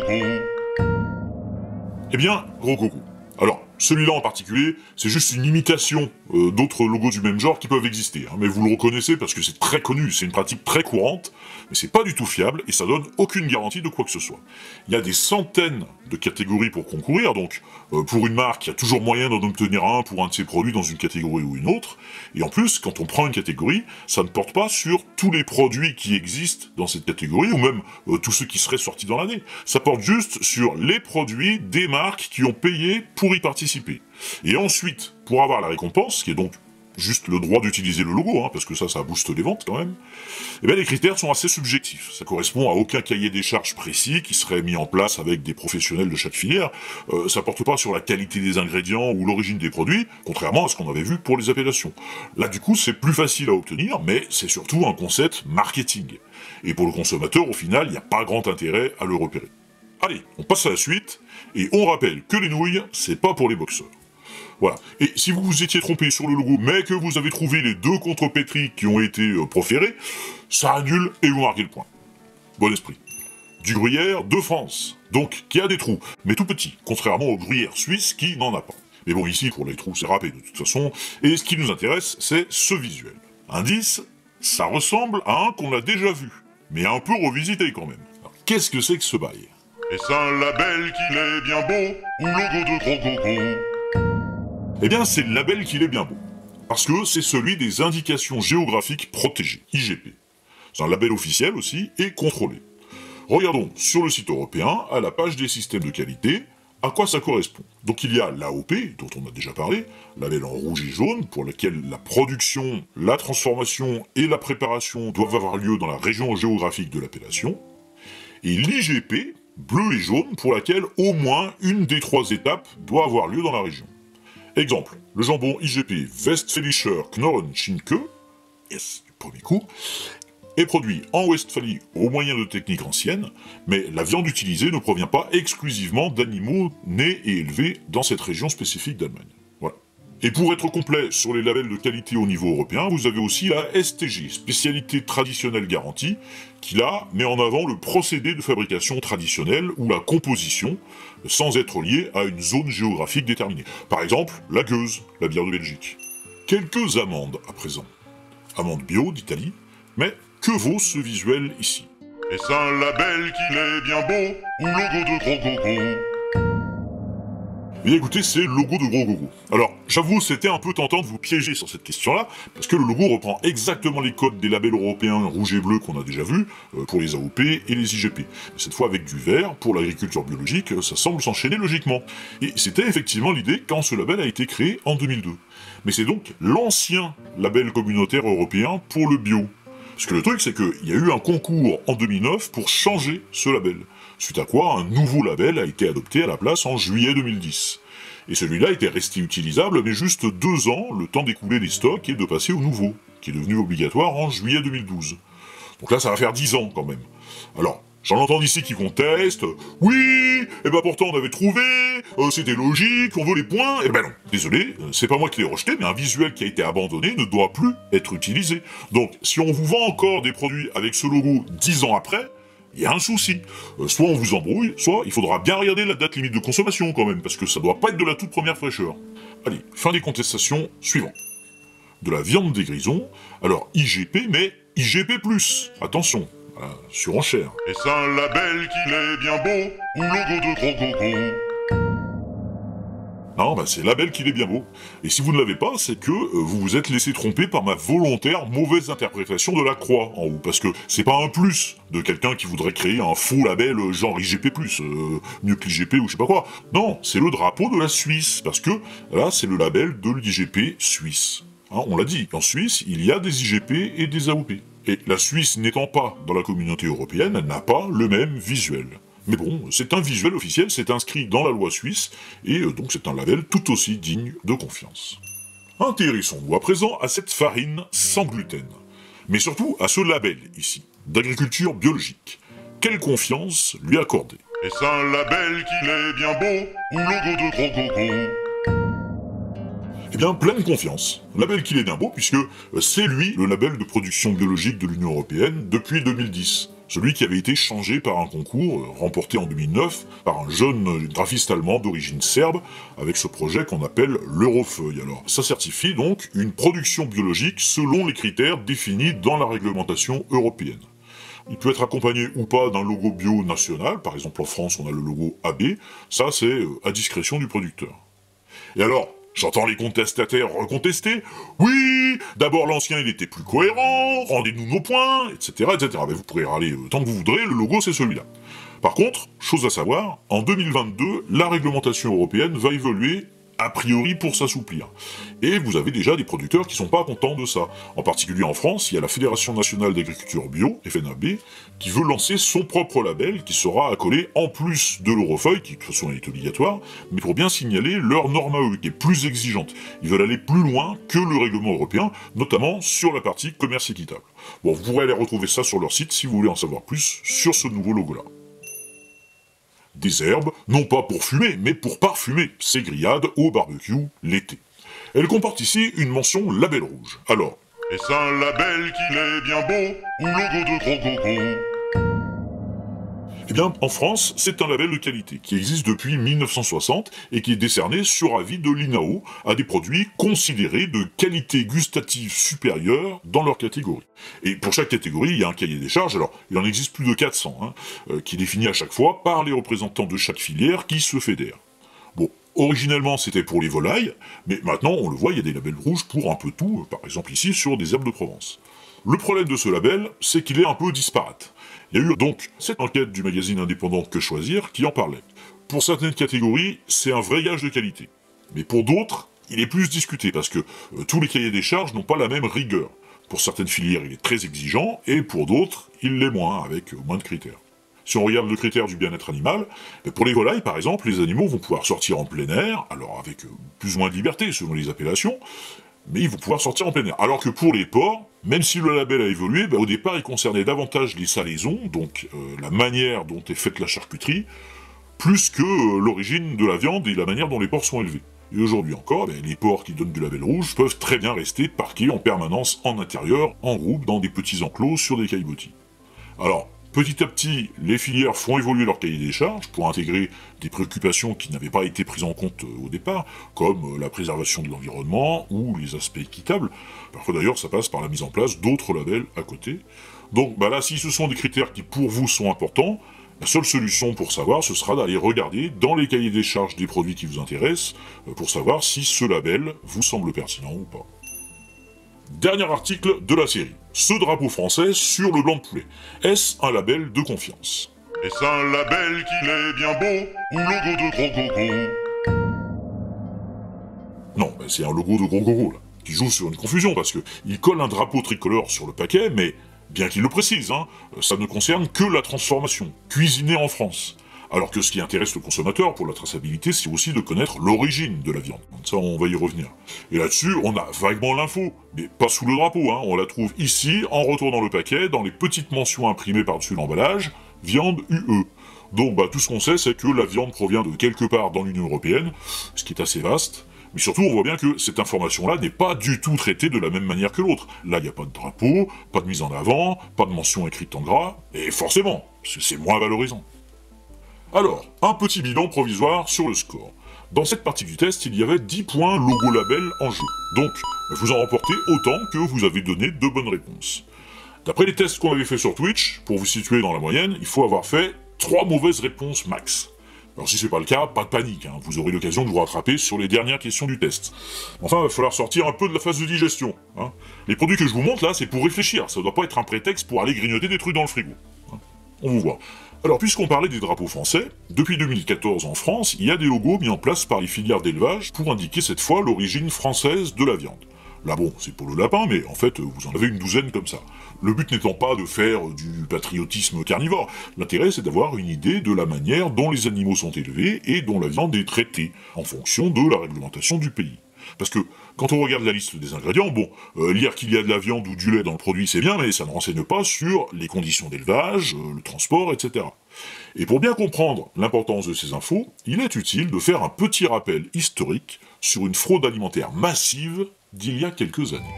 gogo? Eh bien, gros coco. Alors, celui-là en particulier, c'est juste une imitation euh, d'autres logos du même genre qui peuvent exister. Hein, mais vous le reconnaissez parce que c'est très connu, c'est une pratique très courante, mais c'est pas du tout fiable et ça donne aucune garantie de quoi que ce soit. Il y a des centaines de catégories pour concourir, donc euh, pour une marque, il y a toujours moyen d'en obtenir un pour un de ses produits dans une catégorie ou une autre. Et en plus, quand on prend une catégorie, ça ne porte pas sur tous les produits qui existent dans cette catégorie, ou même euh, tous ceux qui seraient sortis dans l'année. Ça porte juste sur les produits des marques qui ont payé pour y participer. Et ensuite, pour avoir la récompense, qui est donc juste le droit d'utiliser le logo, hein, parce que ça, ça booste les ventes quand même, eh bien les critères sont assez subjectifs. Ça correspond à aucun cahier des charges précis qui serait mis en place avec des professionnels de chaque filière. Euh, ça porte pas sur la qualité des ingrédients ou l'origine des produits, contrairement à ce qu'on avait vu pour les appellations. Là, du coup, c'est plus facile à obtenir, mais c'est surtout un concept marketing. Et pour le consommateur, au final, il n'y a pas grand intérêt à le repérer. Allez, on passe à la suite, et on rappelle que les nouilles, c'est pas pour les boxeurs. Voilà. Et si vous vous étiez trompé sur le logo, mais que vous avez trouvé les deux contrepétries qui ont été euh, proférées, ça annule et vous marquez le point. Bon esprit. Du gruyère de France, donc qui a des trous, mais tout petits, contrairement au gruyère suisse qui n'en a pas. Mais bon, ici, pour les trous, c'est râpé de toute façon, et ce qui nous intéresse, c'est ce visuel. Indice, ça ressemble à un qu'on a déjà vu, mais un peu revisité quand même. Alors, qu'est-ce que c'est que ce bail? Est-ce un label qu'il est bien beau, ou logo de gros gogo? Eh bien, c'est le label qu'il est bien beau. Parce que c'est celui des indications géographiques protégées, I G P. C'est un label officiel aussi, et contrôlé. Regardons sur le site européen, à la page des systèmes de qualité, à quoi ça correspond. Donc il y a l'A O P, dont on a déjà parlé, label en rouge et jaune, pour lequel la production, la transformation et la préparation doivent avoir lieu dans la région géographique de l'appellation. Et l'I G P, bleu et jaune, pour laquelle au moins une des trois étapes doit avoir lieu dans la région. Exemple, le jambon I G P Westfälischer Knorrenschinke, yes, du premier coup, est produit en Westphalie au moyen de techniques anciennes, mais la viande utilisée ne provient pas exclusivement d'animaux nés et élevés dans cette région spécifique d'Allemagne. Voilà. Et pour être complet sur les labels de qualité au niveau européen, vous avez aussi la S T G, spécialité traditionnelle garantie, qui là met en avant le procédé de fabrication traditionnelle ou la composition, sans être lié à une zone géographique déterminée. Par exemple, la gueuse, la bière de Belgique. Quelques amandes à présent. Amandes bio d'Italie, mais que vaut ce visuel ici? Est-ce un label qu'il est bien beau, ou logo de gros gogo? Bien écoutez, c'est le logo de Gros Gogo. Alors, j'avoue, c'était un peu tentant de vous piéger sur cette question-là, parce que le logo reprend exactement les codes des labels européens rouge et bleu qu'on a déjà vus, euh, pour les A O P et les I G P. Mais cette fois avec du vert, pour l'agriculture biologique, ça semble s'enchaîner logiquement. Et c'était effectivement l'idée quand ce label a été créé en deux mille deux. Mais c'est donc l'ancien label communautaire européen pour le bio. Parce que le truc, c'est qu'il y a eu un concours en deux mille neuf pour changer ce label. Suite à quoi, un nouveau label a été adopté à la place en juillet deux mille dix. Et celui-là était resté utilisable, mais juste deux ans, le temps d'écouler les stocks et de passer au nouveau, qui est devenu obligatoire en juillet deux mille douze. Donc là, ça va faire dix ans quand même. Alors, j'en entends d'ici qui contestent. Oui, et ben pourtant on avait trouvé, euh, c'était logique, on veut les points. Eh ben non, désolé, euh, c'est pas moi qui l'ai rejeté, mais un visuel qui a été abandonné ne doit plus être utilisé. Donc, si on vous vend encore des produits avec ce logo dix ans après, il y a un souci. Euh, soit on vous embrouille, soit il faudra bien regarder la date limite de consommation quand même, parce que ça doit pas être de la toute première fraîcheur. Allez, fin des contestations, suivant. De la viande des grisons, alors I G P, mais I G P plus, attention. Voilà, surenchère. Est-ce un label qu'il est bien beau, ou logo de gros gogo? Non, bah c'est label qu'il est bien beau. Et si vous ne l'avez pas, c'est que euh, vous vous êtes laissé tromper par ma volontaire mauvaise interprétation de la croix en haut. Parce que c'est pas un plus de quelqu'un qui voudrait créer un faux label euh, genre I G P plus, euh, mieux que l'I G P ou je sais pas quoi. Non, c'est le drapeau de la Suisse. Parce que là, c'est le label de l'I G P suisse. Hein, on l'a dit, en Suisse, il y a des I G P et des A O P. Et la Suisse n'étant pas dans la communauté européenne, elle n'a pas le même visuel. Mais bon, c'est un visuel officiel, c'est inscrit dans la loi suisse, et donc c'est un label tout aussi digne de confiance. Intéressons-nous à présent à cette farine sans gluten, mais surtout à ce label ici, d'agriculture biologique. Quelle confiance lui accorder? Est-ce un label qu'il est bien beau, ou logo de gros gogo? Eh bien, pleine confiance. Label qu'il est bien beau, puisque c'est lui le label de production biologique de l'Union Européenne depuis deux mille dix. Celui qui avait été changé par un concours, remporté en deux mille neuf, par un jeune graphiste allemand d'origine serbe, avec ce projet qu'on appelle l'Eurofeuille. Alors, ça certifie donc une production biologique selon les critères définis dans la réglementation européenne. Il peut être accompagné ou pas d'un logo bio national, par exemple en France on a le logo A B, ça c'est à discrétion du producteur. Et alors, j'entends les contestataires recontester. Oui, d'abord l'ancien il était plus cohérent, rendez-nous nos points, et cetera, et cetera. Mais vous pourrez râler euh, tant que vous voudrez, le logo c'est celui-là. Par contre, chose à savoir, en deux mille vingt-deux, la réglementation européenne va évoluer a priori pour s'assouplir. Et vous avez déjà des producteurs qui sont pas contents de ça. En particulier en France, il y a la Fédération Nationale d'Agriculture Bio, F N A B, qui veut lancer son propre label qui sera accolé en plus de l'Eurofeuille, qui de toute façon est obligatoire, mais pour bien signaler leur norme à eux, qui est plus exigeante. Ils veulent aller plus loin que le règlement européen, notamment sur la partie commerce équitable. Bon, vous pourrez aller retrouver ça sur leur site si vous voulez en savoir plus sur ce nouveau logo-là. Des herbes, non pas pour fumer, mais pour parfumer ces grillades au barbecue l'été. Elle comporte ici une mention label rouge. Alors, est-ce un label qu'il est bien beau, ou logo de gros gogo? eh bien, en France, c'est un label de qualité qui existe depuis mille neuf cent soixante et qui est décerné sur avis de l'I N A O à des produits considérés de qualité gustative supérieure dans leur catégorie. Et pour chaque catégorie, il y a un cahier des charges, alors il en existe plus de quatre cents, hein, euh, qui est défini à chaque fois par les représentants de chaque filière qui se fédèrent. Bon, originellement c'était pour les volailles, mais maintenant on le voit, il y a des labels rouges pour un peu tout, par exemple ici sur des herbes de Provence. Le problème de ce label, c'est qu'il est un peu disparate. Il y a eu donc cette enquête du magazine indépendant Que Choisir qui en parlait. Pour certaines catégories, c'est un vrai gage de qualité. Mais pour d'autres, il est plus discuté, parce que euh, tous les cahiers des charges n'ont pas la même rigueur. Pour certaines filières, il est très exigeant, et pour d'autres, il l'est moins, avec euh, moins de critères. Si on regarde le critère du bien-être animal, pour les volailles par exemple, les animaux vont pouvoir sortir en plein air, alors avec euh, plus ou moins de liberté selon les appellations, mais ils vont pouvoir sortir en plein air. Alors que pour les porcs, même si le label a évolué, bah, au départ il concernait davantage les salaisons, donc euh, la manière dont est faite la charcuterie, plus que euh, l'origine de la viande et la manière dont les porcs sont élevés. Et aujourd'hui encore, bah, les porcs qui donnent du label rouge peuvent très bien rester parqués en permanence en intérieur, en groupe, dans des petits enclos sur des caillebotis. Alors, petit à petit, les filières font évoluer leur cahier des charges pour intégrer des préoccupations qui n'avaient pas été prises en compte au départ, comme la préservation de l'environnement ou les aspects équitables. Parfois d'ailleurs, ça passe par la mise en place d'autres labels à côté. Donc bah là, si ce sont des critères qui pour vous sont importants, la seule solution pour savoir, ce sera d'aller regarder dans les cahiers des charges des produits qui vous intéressent, pour savoir si ce label vous semble pertinent ou pas. Dernier article de la série. Ce drapeau français sur le blanc de poulet. Est-ce un label de confiance? Est-ce un label qu'il est bien beau, ou logo de gros gogo? Non, ben c'est un logo de gros gogo, là, qui joue sur une confusion, parce que il colle un drapeau tricolore sur le paquet, mais, bien qu'il le précise, hein, ça ne concerne que la transformation, cuisinée en France. Alors que ce qui intéresse le consommateur pour la traçabilité, c'est aussi de connaître l'origine de la viande. Ça, on va y revenir. Et là-dessus, on a vaguement l'info, mais pas sous le drapeau, hein. On la trouve ici, en retournant le paquet, dans les petites mentions imprimées par-dessus l'emballage, viande U E. Donc, bah, tout ce qu'on sait, c'est que la viande provient de quelque part dans l'Union Européenne, ce qui est assez vaste. Mais surtout, on voit bien que cette information-là n'est pas du tout traitée de la même manière que l'autre. Là, il n'y a pas de drapeau, pas de mise en avant, pas de mention écrite en gras, et forcément, parce que c'est moins valorisant. Alors, un petit bilan provisoire sur le score. Dans cette partie du test, il y avait dix points logo label en jeu. Donc, vous en remportez autant que vous avez donné de bonnes réponses. D'après les tests qu'on avait fait sur Twitch, pour vous situer dans la moyenne, il faut avoir fait trois mauvaises réponses max. Alors si c'est pas le cas, pas de panique, hein. Vous aurez l'occasion de vous rattraper sur les dernières questions du test. Enfin, il va falloir sortir un peu de la phase de digestion. Hein. Les produits que je vous montre là, c'est pour réfléchir, ça doit pas être un prétexte pour aller grignoter des trucs dans le frigo. Hein. On vous voit. Alors, puisqu'on parlait des drapeaux français, depuis deux mille quatorze en France, il y a des logos mis en place par les filières d'élevage pour indiquer cette fois l'origine française de la viande. Là bon, c'est pour le lapin, mais en fait, vous en avez une douzaine comme ça. Le but n'étant pas de faire du patriotisme carnivore, l'intérêt c'est d'avoir une idée de la manière dont les animaux sont élevés et dont la viande est traitée, en fonction de la réglementation du pays. Parce que, quand on regarde la liste des ingrédients, bon, euh, lire qu'il y a de la viande ou du lait dans le produit c'est bien, mais ça ne renseigne pas sur les conditions d'élevage, euh, le transport, et cetera. Et pour bien comprendre l'importance de ces infos, il est utile de faire un petit rappel historique sur une fraude alimentaire massive d'il y a quelques années.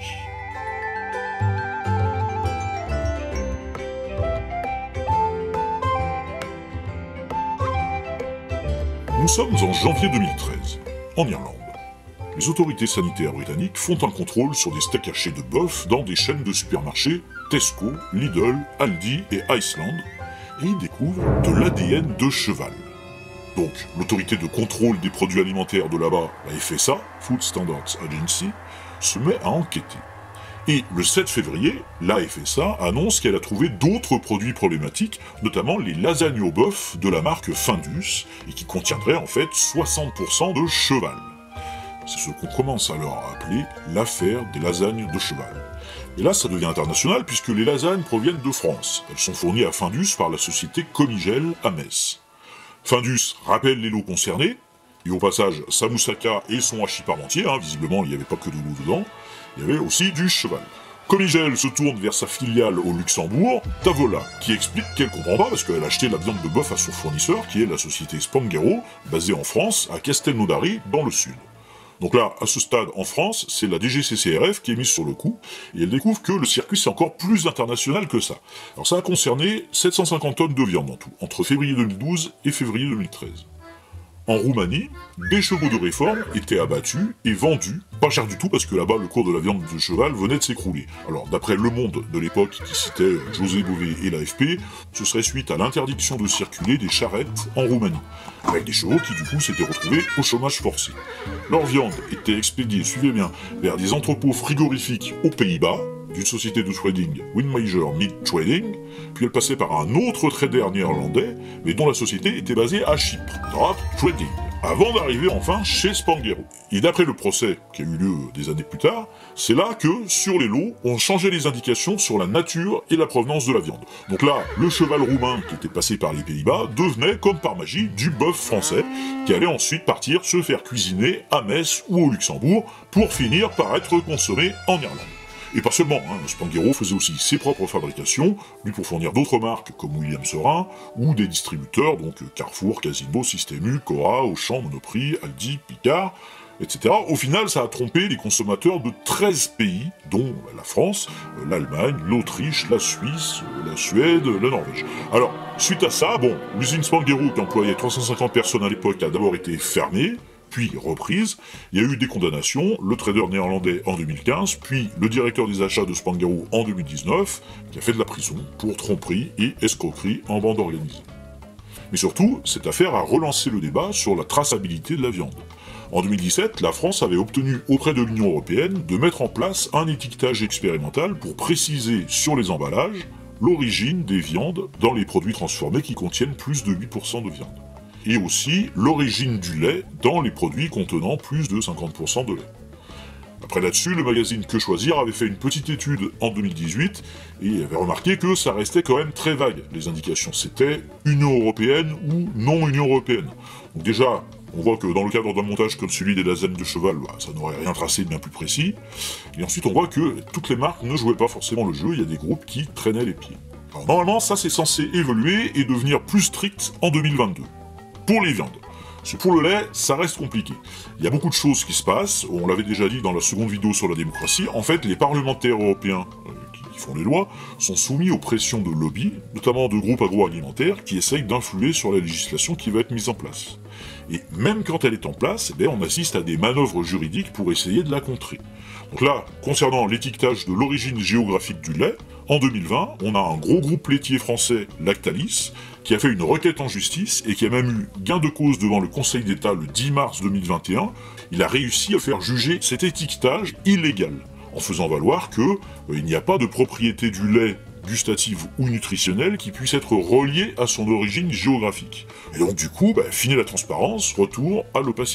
Nous sommes en janvier deux mille treize, en Irlande. Les autorités sanitaires britanniques font un contrôle sur des steaks hachés de bœuf dans des chaînes de supermarchés Tesco, Lidl, Aldi et Iceland, et ils découvrent de l'A D N de cheval. Donc, l'autorité de contrôle des produits alimentaires de là-bas, la F S A, Food Standards Agency, se met à enquêter. Et le sept février, la F S A annonce qu'elle a trouvé d'autres produits problématiques, notamment les lasagnes au bœuf de la marque Findus, et qui contiendraient en fait soixante pour cent de cheval. C'est ce qu'on commence alors à appeler l'affaire des lasagnes de cheval. Et là, ça devient international puisque les lasagnes proviennent de France. Elles sont fournies à Findus par la société Comigel à Metz. Findus rappelle les lots concernés, et au passage, sa moussaka et son hachis parmentier, hein, visiblement il n'y avait pas que de l'eau dedans, il y avait aussi du cheval. Comigel se tourne vers sa filiale au Luxembourg, Tavola, qui explique qu'elle comprend pas parce qu'elle a acheté la viande de bœuf à son fournisseur, qui est la société Spanghero, basée en France, à Castelnaudary, dans le sud. Donc là, à ce stade, en France, c'est la D G C C R F qui est mise sur le coup, et elle découvre que le circuit c'est encore plus international que ça. Alors ça a concerné sept cent cinquante tonnes de viande en tout, entre février deux mille douze et février deux mille treize. En Roumanie, des chevaux de réforme étaient abattus et vendus, pas cher du tout parce que là-bas le cours de la viande de cheval venait de s'écrouler. Alors d'après Le Monde de l'époque qui citait José Bové et l'A F P, ce serait suite à l'interdiction de circuler des charrettes en Roumanie, avec des chevaux qui du coup s'étaient retrouvés au chômage forcé. Leur viande était expédiée, suivez bien, vers des entrepôts frigorifiques aux Pays-Bas, d'une société de trading, Windmajor Meat Trading, puis elle passait par un autre trader néerlandais, mais dont la société était basée à Chypre, Drap Trading, avant d'arriver enfin chez Spanghero. Et d'après le procès qui a eu lieu des années plus tard, c'est là que, sur les lots, on changeait les indications sur la nature et la provenance de la viande. Donc là, le cheval roumain qui était passé par les Pays-Bas devenait, comme par magie, du bœuf français, qui allait ensuite partir se faire cuisiner à Metz ou au Luxembourg, pour finir par être consommé en Irlande. Et pas seulement, hein, Spanghero faisait aussi ses propres fabrications, lui pour fournir d'autres marques comme William Sorin, ou des distributeurs, donc Carrefour, Casino, Système U, Cora, Auchan, Monoprix, Aldi, Picard, et cetera. Au final, ça a trompé les consommateurs de treize pays, dont la France, l'Allemagne, l'Autriche, la Suisse, la Suède, la Norvège. Alors, suite à ça, bon, l'usine Spanghero, qui employait trois cent cinquante personnes à l'époque, a d'abord été fermée, puis reprise, il y a eu des condamnations, le trader néerlandais en deux mille quinze, puis le directeur des achats de Spanghero en deux mille dix-neuf, qui a fait de la prison pour tromperie et escroquerie en bande organisée. Mais surtout, cette affaire a relancé le débat sur la traçabilité de la viande. En deux mille dix-sept, la France avait obtenu auprès de l'Union européenne de mettre en place un étiquetage expérimental pour préciser sur les emballages l'origine des viandes dans les produits transformés qui contiennent plus de huit pour cent de viande. Et aussi l'origine du lait dans les produits contenant plus de cinquante pour cent de lait. Après là-dessus, le magazine Que Choisir avait fait une petite étude en deux mille dix-huit et avait remarqué que ça restait quand même très vague. Les indications, c'était Union Européenne ou non Union Européenne. Donc déjà, on voit que dans le cadre d'un montage comme celui des lasagnes de cheval, bah, ça n'aurait rien tracé de bien plus précis. Et ensuite, on voit que toutes les marques ne jouaient pas forcément le jeu, il y a des groupes qui traînaient les pieds. Alors normalement, ça c'est censé évoluer et devenir plus strict en deux mille vingt-deux. Pour les viandes. Parce que pour le lait, ça reste compliqué. Il y a beaucoup de choses qui se passent, on l'avait déjà dit dans la seconde vidéo sur la démocratie, en fait les parlementaires européens euh, qui, qui font les lois sont soumis aux pressions de lobbies, notamment de groupes agroalimentaires, qui essayent d'influer sur la législation qui va être mise en place. Et même quand elle est en place, eh bien, on assiste à des manœuvres juridiques pour essayer de la contrer. Donc là, concernant l'étiquetage de l'origine géographique du lait, en deux mille vingt, on a un gros groupe laitier français, Lactalis, qui a fait une requête en justice et qui a même eu gain de cause devant le Conseil d'État le dix mars deux mille vingt et un. Il a réussi à faire juger cet étiquetage illégal, en faisant valoir que euh, il n'y a pas de propriété du lait gustative ou nutritionnelle qui puisse être reliée à son origine géographique. Et donc du coup, bah, fini la transparence, retour à l'opacité.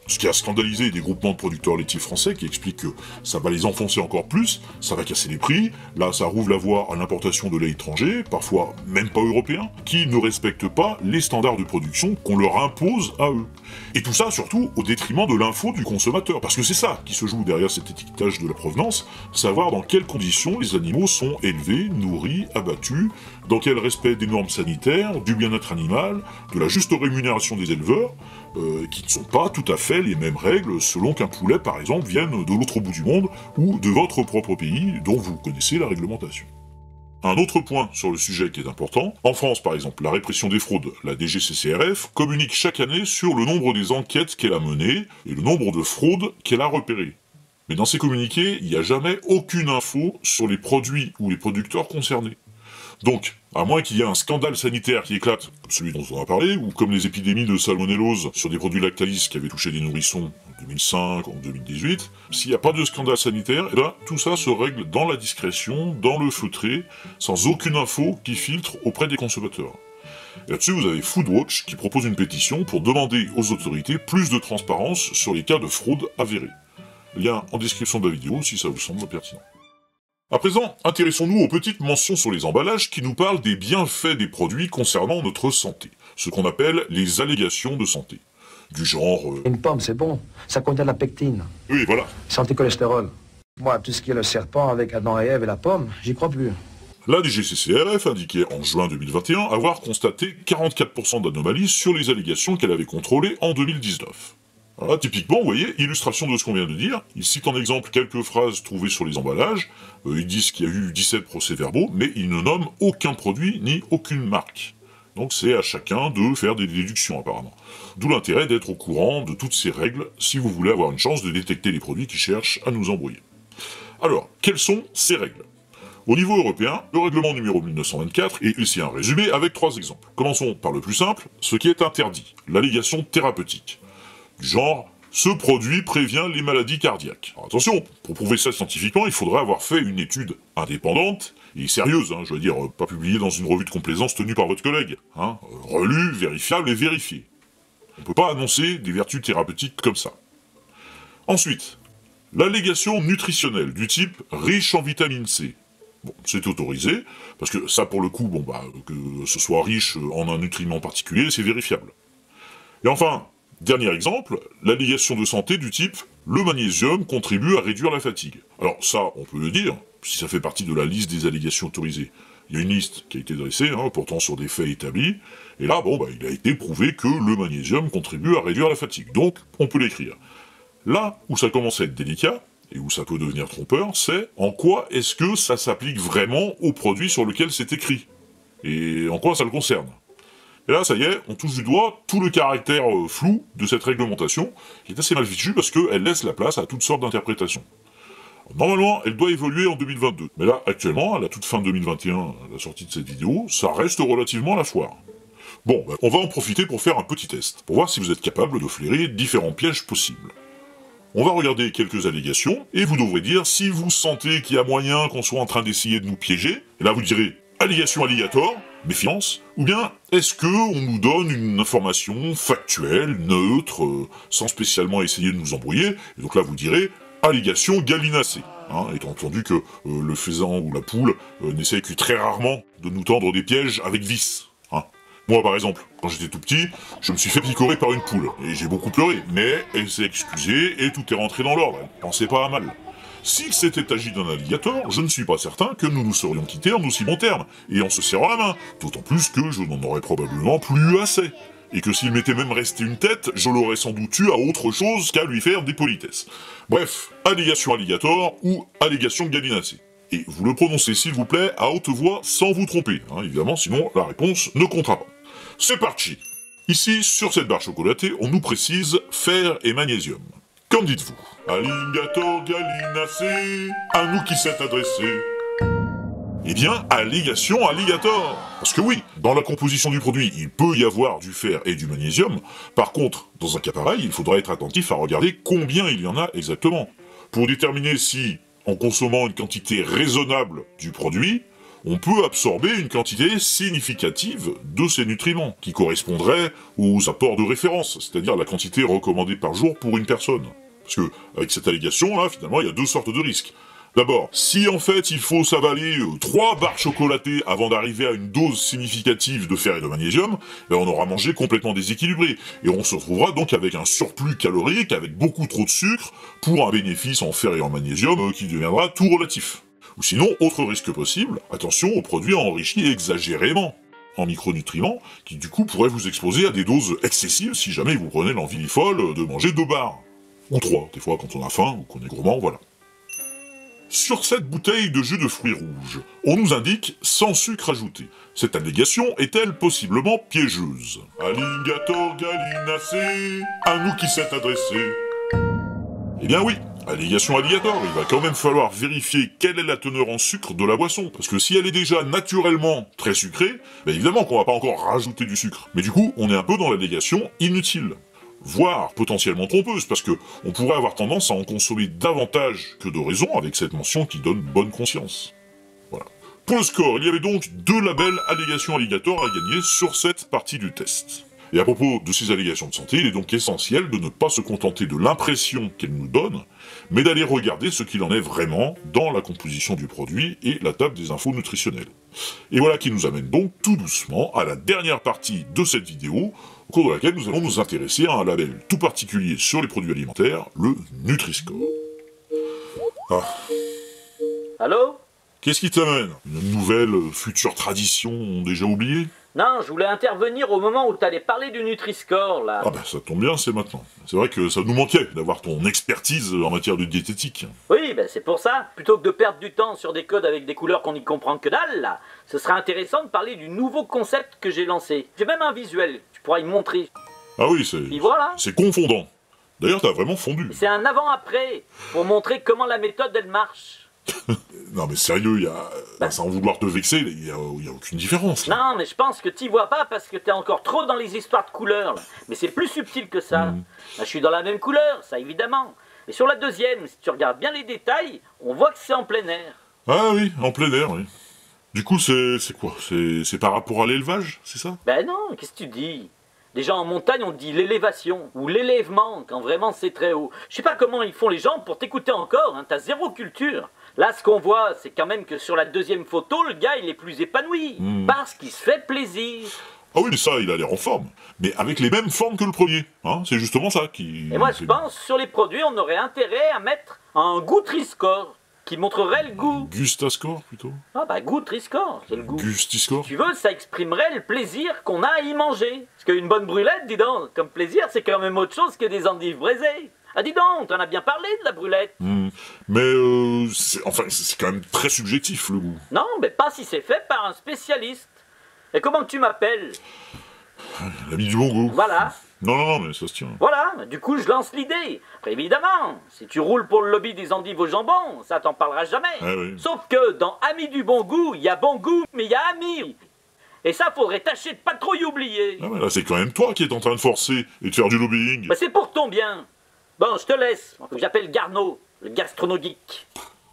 Ce qui a scandalisé des groupements de producteurs laitiers français qui expliquent que ça va les enfoncer encore plus, ça va casser les prix, là ça rouvre la voie à l'importation de lait étranger, parfois même pas européen, qui ne respectent pas les standards de production qu'on leur impose à eux. Et tout ça surtout au détriment de l'info du consommateur, parce que c'est ça qui se joue derrière cet étiquetage de la provenance, savoir dans quelles conditions les animaux sont élevés, nourris, abattus, dans quel respect des normes sanitaires, du bien-être animal, de la juste rémunération des éleveurs, euh, qui ne sont pas tout à fait les mêmes règles selon qu'un poulet par exemple vienne de l'autre bout du monde ou de votre propre pays dont vous connaissez la réglementation. Un autre point sur le sujet qui est important, en France par exemple, la répression des fraudes, la D G C C R F, communique chaque année sur le nombre des enquêtes qu'elle a menées et le nombre de fraudes qu'elle a repérées. Mais dans ces communiqués, il n'y a jamais aucune info sur les produits ou les producteurs concernés. Donc, à moins qu'il y ait un scandale sanitaire qui éclate, comme celui dont on a parlé, ou comme les épidémies de salmonellose sur des produits Lactalis qui avaient touché des nourrissons en deux mille cinq, en deux mille dix-huit, s'il n'y a pas de scandale sanitaire, eh ben, tout ça se règle dans la discrétion, dans le feutré, sans aucune info qui filtre auprès des consommateurs. Et là-dessus, vous avez Foodwatch qui propose une pétition pour demander aux autorités plus de transparence sur les cas de fraude avérés. Lien en description de la vidéo si ça vous semble pertinent. À présent, intéressons-nous aux petites mentions sur les emballages qui nous parlent des bienfaits des produits concernant notre santé, ce qu'on appelle les allégations de santé. Du genre... Euh... Une pomme, c'est bon, ça contient de la pectine. Oui, voilà. C'est anti-cholestérol. Moi, tout ce qui est le serpent avec Adam et Ève et la pomme, j'y crois plus. La D G C C R F indiquait en juin deux mille vingt et un avoir constaté quarante-quatre pour cent d'anomalies sur les allégations qu'elle avait contrôlées en deux mille dix-neuf. Voilà, typiquement, vous voyez, illustration de ce qu'on vient de dire, ils citent en exemple quelques phrases trouvées sur les emballages, euh, ils disent qu'il y a eu dix-sept procès-verbaux, mais ils ne nomment aucun produit ni aucune marque. Donc c'est à chacun de faire des déductions apparemment. D'où l'intérêt d'être au courant de toutes ces règles si vous voulez avoir une chance de détecter les produits qui cherchent à nous embrouiller. Alors, quelles sont ces règles ? Au niveau européen, le règlement numéro mille neuf cent vingt-quatre est ici un résumé avec trois exemples. Commençons par le plus simple, ce qui est interdit, l'allégation thérapeutique. Du genre, ce produit prévient les maladies cardiaques. Alors attention, pour prouver ça scientifiquement, il faudrait avoir fait une étude indépendante et sérieuse, hein, je veux dire, pas publiée dans une revue de complaisance tenue par votre collègue, hein, relue, vérifiable et vérifiée. On ne peut pas annoncer des vertus thérapeutiques comme ça. Ensuite, l'allégation nutritionnelle du type riche en vitamine C. Bon, c'est autorisé, parce que ça pour le coup, bon bah, que ce soit riche en un nutriment particulier, c'est vérifiable. Et enfin, dernier exemple, l'allégation de santé du type « le magnésium contribue à réduire la fatigue ». Alors ça, on peut le dire, si ça fait partie de la liste des allégations autorisées. Il y a une liste qui a été dressée, hein, portant sur des faits établis, et là, bon, bah, il a été prouvé que le magnésium contribue à réduire la fatigue, donc on peut l'écrire. Là où ça commence à être délicat, et où ça peut devenir trompeur, c'est en quoi est-ce que ça s'applique vraiment au produit sur lequel c'est écrit, et en quoi ça le concerne. Et là, ça y est, on touche du doigt tout le caractère euh, flou de cette réglementation, qui est assez mal fichue parce qu'elle laisse la place à toutes sortes d'interprétations. Normalement, elle doit évoluer en deux mille vingt-deux, mais là, actuellement, à la toute fin deux mille vingt et un, à la sortie de cette vidéo, ça reste relativement à la foire. Bon, ben, on va en profiter pour faire un petit test, pour voir si vous êtes capable de flairer différents pièges possibles. On va regarder quelques allégations, et vous devrez dire si vous sentez qu'il y a moyen qu'on soit en train d'essayer de nous piéger, et là vous direz « allégation alligator », méfiance, ou bien est-ce que on nous donne une information factuelle, neutre, euh, sans spécialement essayer de nous embrouiller, et donc là vous direz allégation gallinacée, hein, étant entendu que euh, le faisan ou la poule euh, n'essaye que très rarement de nous tendre des pièges avec vis. Hein. Moi par exemple, quand j'étais tout petit, je me suis fait picorer par une poule, et j'ai beaucoup pleuré, mais elle s'est excusée et tout est rentré dans l'ordre, elle pensait pas à mal. Si c'était agi d'un alligator, je ne suis pas certain que nous nous serions quittés en aussi bons termes, et en se serrant la main, d'autant plus que je n'en aurais probablement plus assez, et que s'il m'était même resté une tête, je l'aurais sans doute tué à autre chose qu'à lui faire des politesses. Bref, allégation alligator ou allégation gallinacée. Et vous le prononcez s'il vous plaît à haute voix sans vous tromper, hein, évidemment, sinon la réponse ne comptera pas. C'est parti. Ici, sur cette barre chocolatée, on nous précise fer et magnésium. Qu'en dites-vous? Alligator gallinacé, à nous qui s'est adressé. Eh bien, allégation alligator. Parce que oui, dans la composition du produit, il peut y avoir du fer et du magnésium. Par contre, dans un cas pareil, il faudra être attentif à regarder combien il y en a exactement. Pour déterminer si, en consommant une quantité raisonnable du produit, on peut absorber une quantité significative de ces nutriments, qui correspondrait aux apports de référence, c'est-à-dire la quantité recommandée par jour pour une personne. Parce que, avec cette allégation-là, finalement, il y a deux sortes de risques. D'abord, si en fait il faut s'avaler euh, trois barres chocolatées avant d'arriver à une dose significative de fer et de magnésium, ben on aura mangé complètement déséquilibré, et on se retrouvera donc avec un surplus calorique, avec beaucoup trop de sucre, pour un bénéfice en fer et en magnésium euh, qui deviendra tout relatif. Ou sinon, autre risque possible, attention aux produits enrichis exagérément en micronutriments, qui du coup pourraient vous exposer à des doses excessives si jamais vous prenez l'envie folle de manger deux barres. Ou trois, des fois quand on a faim ou qu'on est gourmand, voilà. Sur cette bouteille de jus de fruits rouges, on nous indique sans sucre ajouté. Cette allégation est-elle possiblement piégeuse? Alligator gallinacé, à nous qui s'est adressé. Eh bien oui, allégation alligator, il va quand même falloir vérifier quelle est la teneur en sucre de la boisson, parce que si elle est déjà naturellement très sucrée, ben évidemment qu'on va pas encore rajouter du sucre. Mais du coup, on est un peu dans l'allégation inutile, voire potentiellement trompeuse, parce que on pourrait avoir tendance à en consommer davantage que de raison avec cette mention qui donne bonne conscience. Voilà. Pour le score, il y avait donc deux labels allégation alligator à gagner sur cette partie du test. Et à propos de ces allégations de santé, il est donc essentiel de ne pas se contenter de l'impression qu'elles nous donnent, mais d'aller regarder ce qu'il en est vraiment dans la composition du produit et la table des infos nutritionnelles. Et voilà qui nous amène donc tout doucement à la dernière partie de cette vidéo, au cours de laquelle nous allons nous intéresser à un label tout particulier sur les produits alimentaires, le Nutri-Score. Ah. Allô? Qu'est-ce qui t'amène? Une nouvelle, euh, future tradition déjà oubliée? Non, je voulais intervenir au moment où t'allais parler du Nutri-Score, là. Ah bah ça tombe bien, c'est maintenant. C'est vrai que ça nous manquait d'avoir ton expertise en matière de diététique. Oui, ben c'est pour ça. Plutôt que de perdre du temps sur des codes avec des couleurs qu'on n'y comprend que dalle, là, ce serait intéressant de parler du nouveau concept que j'ai lancé. J'ai même un visuel, tu pourras y montrer. Ah oui, c'est... Puis voilà. C'est confondant. D'ailleurs, t'as vraiment fondu. C'est un avant-après, pour montrer comment la méthode, elle marche. Non mais sérieux, y a... bah, sans vouloir te vexer, il y a, y a aucune différence. Là. Non, mais je pense que t'y vois pas parce que t'es encore trop dans les histoires de couleurs. Là. Mais c'est plus subtil que ça. Mmh. Là, je suis dans la même couleur, ça évidemment. Mais sur la deuxième, si tu regardes bien les détails, on voit que c'est en plein air. Ah oui, en plein air, oui. Du coup, c'est quoi? C'est par rapport à l'élevage, c'est ça? Ben non, qu'est-ce que tu dis? Déjà en montagne, on dit l'élévation, ou l'élèvement, quand vraiment c'est très haut. Je sais pas comment ils font les gens pour t'écouter encore, hein, t'as zéro culture. Là, ce qu'on voit, c'est quand même que sur la deuxième photo, le gars, il est plus épanoui, mmh. parce qu'il se fait plaisir. Ah oui, mais ça, il a l'air en forme. Mais avec les mêmes formes que le premier, hein, c'est justement ça qui... Et moi, je pense, sur les produits, on aurait intérêt à mettre un goût Nutri-Score, qui montrerait le goût. Gustascore, plutôt? Ah bah, goût Nutri-Score, c'est le goût. Gustiscore? Si tu veux, ça exprimerait le plaisir qu'on a à y manger. Parce qu'une bonne brûlette, dis donc, comme plaisir, c'est quand même autre chose que des endives braisées. Ah dis donc, t'en as bien parlé de la brûlette. Mmh. Mais euh, enfin, c'est quand même très subjectif, le goût. Non, mais pas si c'est fait par un spécialiste. Et comment tu m'appelles? L'ami du bon goût. Voilà. Non, non, non, mais ça se tient. Voilà, du coup je lance l'idée. Après évidemment, si tu roules pour le lobby des endives au jambon, ça t'en parlera jamais. Ah, oui. Sauf que dans Ami du bon goût, il y a bon goût, mais il y a ami. Et ça, faudrait tâcher de pas trop y oublier. Ah mais là, c'est quand même toi qui es en train de forcer et de faire du lobbying. Bah c'est pour ton bien. Bon, je te laisse. Faut que j'appelle Garneau, le gastronogeek.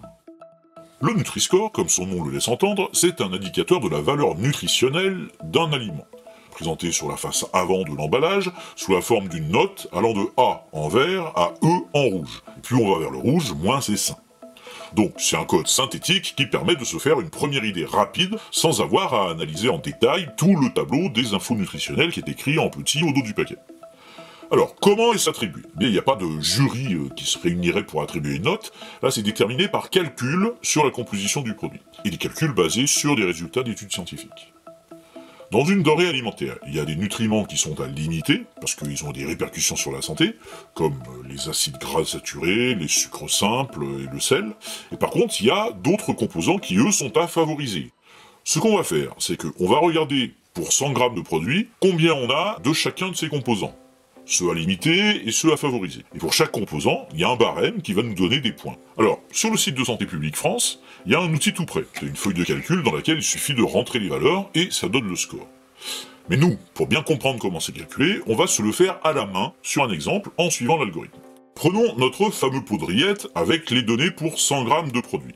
Le Nutri-Score, comme son nom le laisse entendre, c'est un indicateur de la valeur nutritionnelle d'un aliment. Présenté sur la face avant de l'emballage, sous la forme d'une note allant de A en vert à E en rouge. Et plus on va vers le rouge, moins c'est sain. Donc c'est un code synthétique qui permet de se faire une première idée rapide, sans avoir à analyser en détail tout le tableau des infos nutritionnelles qui est écrit en petit au dos du paquet. Alors, comment il s'attribue? Il n'y a pas de jury euh, qui se réunirait pour attribuer une note, là c'est déterminé par calcul sur la composition du produit, et des calculs basés sur des résultats d'études scientifiques. Dans une denrée alimentaire, il y a des nutriments qui sont à limiter, parce qu'ils ont des répercussions sur la santé, comme les acides gras saturés, les sucres simples et le sel, et par contre il y a d'autres composants qui eux sont à favoriser. Ce qu'on va faire, c'est qu'on va regarder pour cent grammes de produit, combien on a de chacun de ces composants. Ceux à limiter et ceux à favoriser. Et pour chaque composant, il y a un barème qui va nous donner des points. Alors, sur le site de Santé publique France, il y a un outil tout prêt. C'est une feuille de calcul dans laquelle il suffit de rentrer les valeurs et ça donne le score. Mais nous, pour bien comprendre comment c'est calculé, on va se le faire à la main, sur un exemple, en suivant l'algorithme. Prenons notre fameux pot de rillettes avec les données pour cent grammes de produit.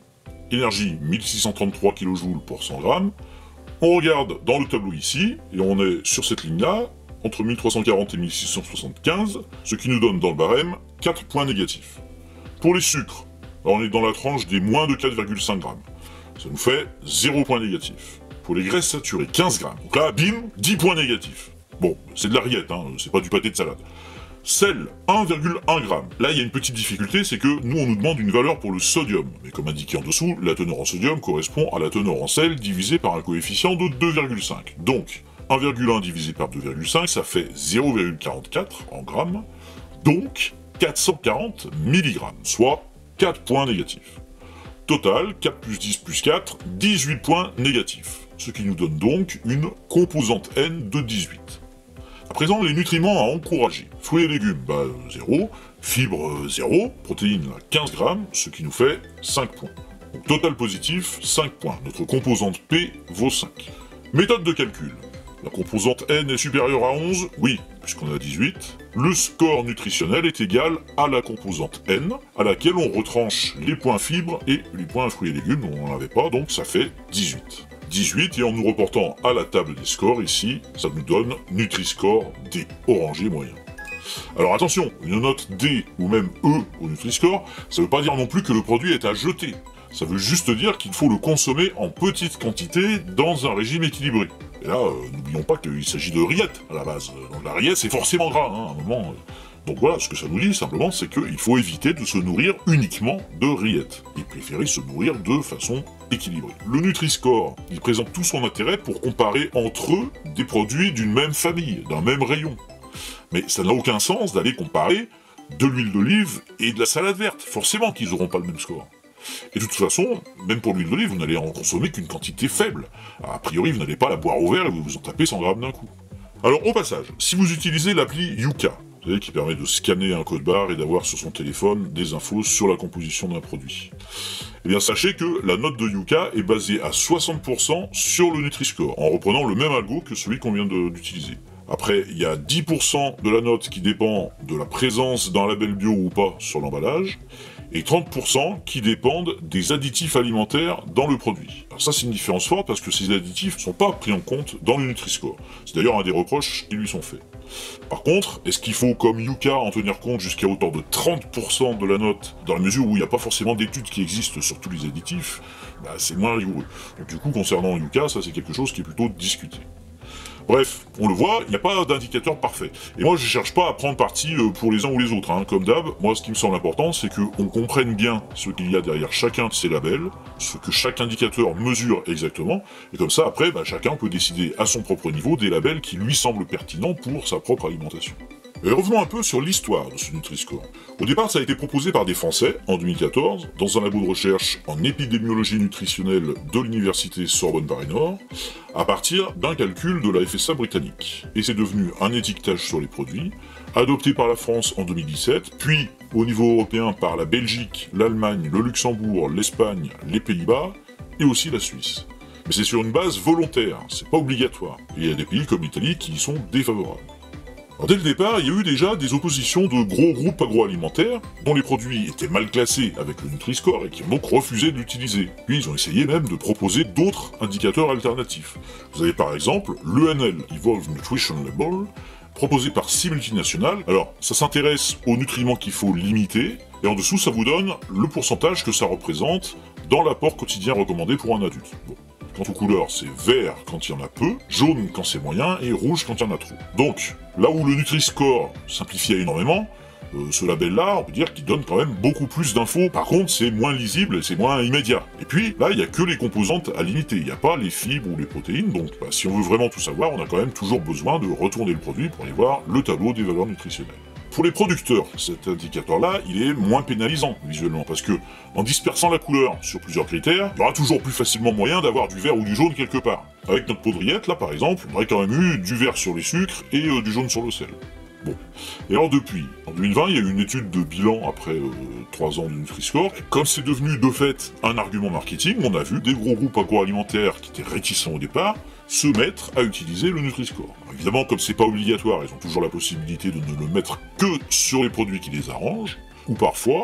énergie mille six cent trente-trois kilojoules pour cent grammes. On regarde dans le tableau ici, et on est sur cette ligne-là, entre mille trois cent quarante et mille six cent soixante-quinze, ce qui nous donne dans le barème quatre points négatifs. Pour les sucres, on est dans la tranche des moins de quatre virgule cinq grammes. Ça nous fait zéro point négatif. Pour les graisses saturées, quinze grammes. Donc là, bim, dix points négatifs. Bon, c'est de la rillette, hein, c'est pas du pâté de salade. Sel, un virgule un gramme. Là, il y a une petite difficulté, c'est que nous, on nous demande une valeur pour le sodium. Mais comme indiqué en dessous, la teneur en sodium correspond à la teneur en sel divisée par un coefficient de deux virgule cinq. Donc, un virgule un divisé par deux virgule cinq, ça fait zéro virgule quarante-quatre en grammes. Donc, quatre cent quarante milligrammes, soit quatre points négatifs. Total, quatre plus dix plus quatre, dix-huit points négatifs. Ce qui nous donne donc une composante N de dix-huit. À présent, les nutriments à encourager. Fruits et légumes, bah, zéro. Fibres, zéro. Protéines, quinze grammes, ce qui nous fait cinq points. Donc, total positif, cinq points. Notre composante P vaut cinq. Méthode de calcul. La composante N est supérieure à onze, oui, puisqu'on a dix-huit. Le score nutritionnel est égal à la composante N, à laquelle on retranche les points fibres et les points fruits et légumes, on n'en avait pas, donc ça fait dix-huit. dix-huit, et en nous reportant à la table des scores ici, ça nous donne Nutri-Score D, orangé moyen. Alors attention, une note D ou même E au Nutri-Score, ça ne veut pas dire non plus que le produit est à jeter. Ça veut juste dire qu'il faut le consommer en petite quantité dans un régime équilibré. Et là, euh, n'oublions pas qu'il s'agit de rillettes à la base. Donc la rillette, c'est forcément gras, hein, à un moment. Donc voilà, ce que ça nous dit simplement, c'est qu'il faut éviter de se nourrir uniquement de rillettes, et préférer se nourrir de façon équilibrée. Le Nutri-Score, il présente tout son intérêt pour comparer entre eux des produits d'une même famille, d'un même rayon. Mais ça n'a aucun sens d'aller comparer de l'huile d'olive et de la salade verte. Forcément qu'ils n'auront pas le même score. Et de toute façon, même pour l'huile d'olive, vous n'allez en consommer qu'une quantité faible. A priori, vous n'allez pas la boire au verre et vous vous en tapez cent grammes d'un coup. Alors, au passage, si vous utilisez l'appli Yuka, vous savez, qui permet de scanner un code barre et d'avoir sur son téléphone des infos sur la composition d'un produit, eh bien sachez que la note de Yuka est basée à soixante pour cent sur le Nutri-Score, en reprenant le même algo que celui qu'on vient d'utiliser. Après, il y a dix pour cent de la note qui dépend de la présence d'un label bio ou pas sur l'emballage, et trente pour cent qui dépendent des additifs alimentaires dans le produit. Alors ça, c'est une différence forte parce que ces additifs ne sont pas pris en compte dans le Nutri-Score. C'est d'ailleurs un des reproches qui lui sont faits. Par contre, est-ce qu'il faut, comme Yuka, en tenir compte jusqu'à hauteur de trente pour cent de la note, dans la mesure où il n'y a pas forcément d'études qui existent sur tous les additifs? Bah, c'est moins rigoureux. Donc du coup, concernant Yuka, ça c'est quelque chose qui est plutôt discuté. Bref, on le voit, il n'y a pas d'indicateur parfait. Et moi, je ne cherche pas à prendre parti pour les uns ou les autres, hein. Comme d'hab, moi, ce qui me semble important, c'est qu'on comprenne bien ce qu'il y a derrière chacun de ces labels, ce que chaque indicateur mesure exactement, et comme ça, après, bah, chacun peut décider à son propre niveau des labels qui lui semblent pertinents pour sa propre alimentation. Et revenons un peu sur l'histoire de ce Nutri-Score. Au départ, ça a été proposé par des Français, en deux mille quatorze, dans un labo de recherche en épidémiologie nutritionnelle de l'université Sorbonne-Paris-Nord, à partir d'un calcul de la F S A britannique. Et c'est devenu un étiquetage sur les produits, adopté par la France en deux mille dix-sept, puis au niveau européen par la Belgique, l'Allemagne, le Luxembourg, l'Espagne, les Pays-Bas, et aussi la Suisse. Mais c'est sur une base volontaire, c'est pas obligatoire. Et il y a des pays comme l'Italie qui y sont défavorables. Alors, dès le départ, il y a eu déjà des oppositions de gros groupes agroalimentaires, dont les produits étaient mal classés avec le Nutri-Score et qui ont donc refusé de l'utiliser. Puis ils ont essayé même de proposer d'autres indicateurs alternatifs. Vous avez par exemple l'E N L, Evolved Nutrition Label, proposé par six multinationales. Alors, ça s'intéresse aux nutriments qu'il faut limiter, et en dessous, ça vous donne le pourcentage que ça représente dans l'apport quotidien recommandé pour un adulte. Bon. Quant aux couleurs, c'est vert quand il y en a peu, jaune quand c'est moyen, et rouge quand il y en a trop. Donc, là où le Nutri-Score simplifiait énormément, euh, ce label-là, on peut dire qu'il donne quand même beaucoup plus d'infos. Par contre, c'est moins lisible, c'est moins immédiat. Et puis, là, il n'y a que les composantes à limiter, il n'y a pas les fibres ou les protéines, donc bah, si on veut vraiment tout savoir, on a quand même toujours besoin de retourner le produit pour aller voir le tableau des valeurs nutritionnelles. Pour les producteurs, cet indicateur-là, il est moins pénalisant visuellement, parce que en dispersant la couleur sur plusieurs critères, il y aura toujours plus facilement moyen d'avoir du vert ou du jaune quelque part. Avec notre pot de rillettes, là par exemple, on aurait quand même eu du vert sur les sucres et euh, du jaune sur le sel. Bon. Et alors depuis, en deux mille vingt, il y a eu une étude de bilan après euh, trois ans de Nutri-Score. Comme c'est devenu de fait un argument marketing, on a vu des gros groupes agroalimentaires qui étaient réticents au départ se mettre à utiliser le Nutri-Score. Évidemment, comme c'est pas obligatoire, ils ont toujours la possibilité de ne le mettre que sur les produits qui les arrangent, ou parfois,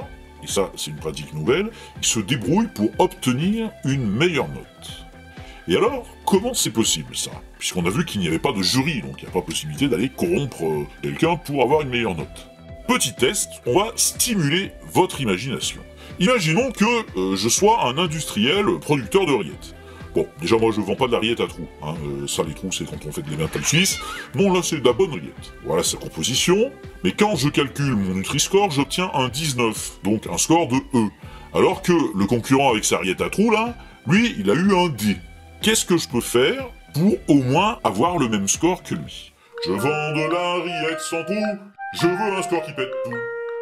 et ça c'est une pratique nouvelle, il se débrouille pour obtenir une meilleure note. Et alors, comment c'est possible ça? Puisqu'on a vu qu'il n'y avait pas de jury, donc il n'y a pas possibilité d'aller corrompre euh, quelqu'un pour avoir une meilleure note. Petit test, on va stimuler votre imagination. Imaginons que euh, je sois un industriel producteur de rillettes. Bon, déjà moi je vends pas de la rillette à trous, hein. euh, ça les trous c'est quand on fait des mentales suisses, non là c'est de la bonne rillette. Voilà sa composition, mais quand je calcule mon Nutri-Score, j'obtiens un dix-neuf, donc un score de E. Alors que le concurrent avec sa rillette à trous là, lui il a eu un D. Qu'est-ce que je peux faire pour au moins avoir le même score que lui? Je vends de la rillette sans trou, je veux un score qui pète tout.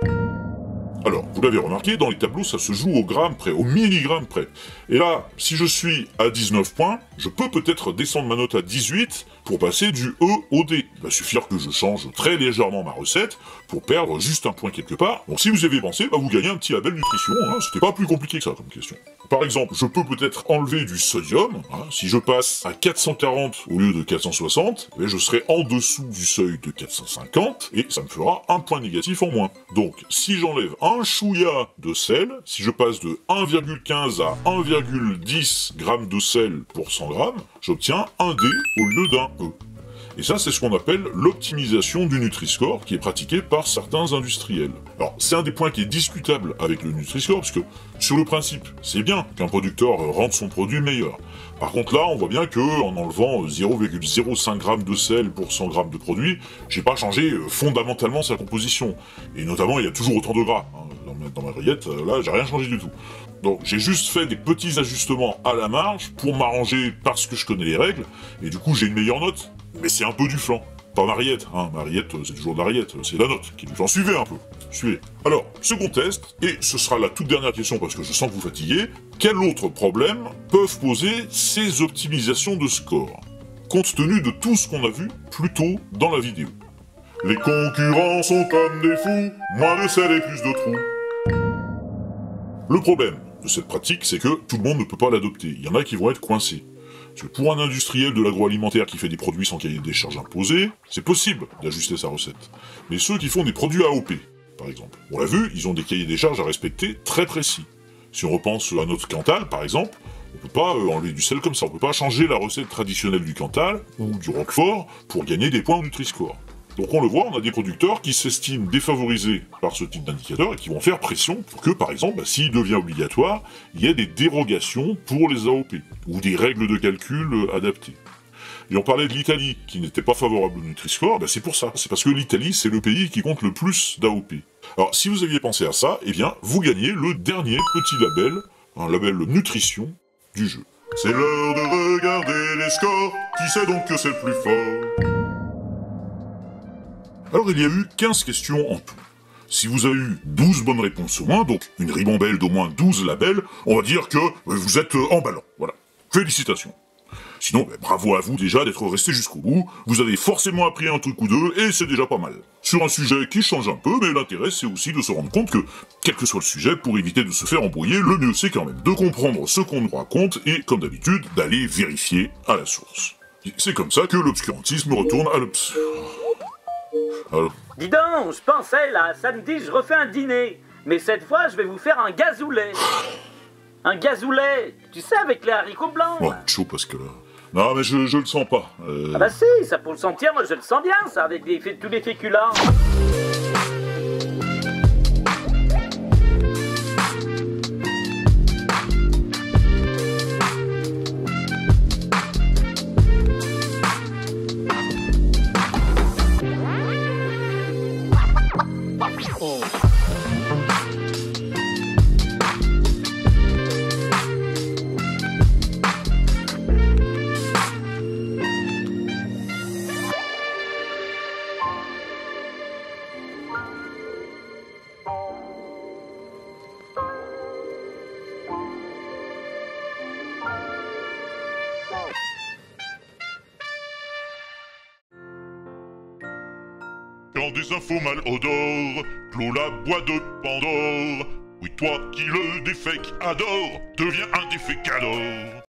Alors, vous l'avez remarqué, dans les tableaux, ça se joue au gramme près, au milligramme près. Et là, si je suis à dix-neuf points, je peux peut-être descendre ma note à dix-huit pour passer du E au D. Il va suffire que je change très légèrement ma recette pour perdre juste un point quelque part. Donc si vous y avez pensé, bah, vous gagnez un petit label nutrition, hein. C'était pas plus compliqué que ça comme question. Par exemple, je peux peut-être enlever du sodium, hein. Si je passe à quatre cent quarante au lieu de quatre cent soixante, eh je serai en dessous du seuil de quatre cent cinquante, et ça me fera un point négatif en moins. Donc, si j'enlève un chouïa de sel, si je passe de un virgule quinze à un virgule dix grammes de sel pour cent grammes, j'obtiens un D au lieu d'un E. Et ça, c'est ce qu'on appelle l'optimisation du Nutri-Score, qui est pratiquée par certains industriels. Alors, c'est un des points qui est discutable avec le Nutri-Score, parce que, sur le principe, c'est bien qu'un producteur rende son produit meilleur. Par contre, là, on voit bien que, en enlevant zéro virgule zéro cinq grammes de sel pour cent grammes de produit, j'ai pas changé fondamentalement sa composition. Et notamment, il y a toujours autant de gras. Hein. Dans, ma, dans ma rillette, là, j'ai rien changé du tout. Donc, j'ai juste fait des petits ajustements à la marge pour m'arranger parce que je connais les règles, et du coup, j'ai une meilleure note. Mais c'est un peu du flan. Pas ma rillette, hein, ma rillette, c'est toujours de la rillette, c'est la note qui est du flan. Suivez un peu, suivez. Alors, second test, et ce sera la toute dernière question parce que je sens que vous fatiguez, quel autre problème peuvent poser ces optimisations de score, compte tenu de tout ce qu'on a vu plus tôt dans la vidéo? Les concurrents sont comme des fous, moins de sel et plus de trous. Le problème de cette pratique, c'est que tout le monde ne peut pas l'adopter. Il y en a qui vont être coincés. Parce que pour un industriel de l'agroalimentaire qui fait des produits sans cahier des charges imposé, c'est possible d'ajuster sa recette. Mais ceux qui font des produits A O P, par exemple, on l'a vu, ils ont des cahiers des charges à respecter très précis. Si on repense à notre Cantal, par exemple, on peut pas euh, enlever du sel comme ça, on peut pas changer la recette traditionnelle du Cantal ou du Roquefort pour gagner des points au Nutri-Score. Donc on le voit, on a des producteurs qui s'estiment défavorisés par ce type d'indicateur et qui vont faire pression pour que, par exemple, bah, s'il devient obligatoire, il y ait des dérogations pour les A O P, ou des règles de calcul euh, adaptées. Et on parlait de l'Italie, qui n'était pas favorable au Nutri-Score, bah, c'est pour ça. C'est parce que l'Italie, c'est le pays qui compte le plus d'A O P. Alors, si vous aviez pensé à ça, eh bien, vous gagnez le dernier petit label, un label nutrition du jeu. C'est l'heure de regarder les scores, qui sait donc que c'est le plus fort? Alors il y a eu quinze questions en tout. Si vous avez eu douze bonnes réponses au moins, donc une ribambelle d'au moins douze labels, on va dire que vous êtes emballant. Voilà. Félicitations. Sinon, ben, bravo à vous déjà d'être resté jusqu'au bout, vous avez forcément appris un truc ou deux, et c'est déjà pas mal. Sur un sujet qui change un peu, mais l'intérêt c'est aussi de se rendre compte que, quel que soit le sujet, pour éviter de se faire embrouiller, le mieux c'est quand même de comprendre ce qu'on nous raconte, et comme d'habitude, d'aller vérifier à la source. C'est comme ça que l'obscurantisme retourne à l'obs... Alors. Dis donc, je pensais là, samedi je refais un dîner, mais cette fois je vais vous faire un gazoulet. Un gazoulet, tu sais, avec les haricots blancs. Ouais, chaud parce que là... Non mais je, je le sens pas. Euh... Ah bah si, ça pour le sentir, moi je le sens bien ça, avec les, tous les féculents. Quand des infos malodores clôt la boîte de Pandore, oui toi qui le défèque adore, deviens un défécador.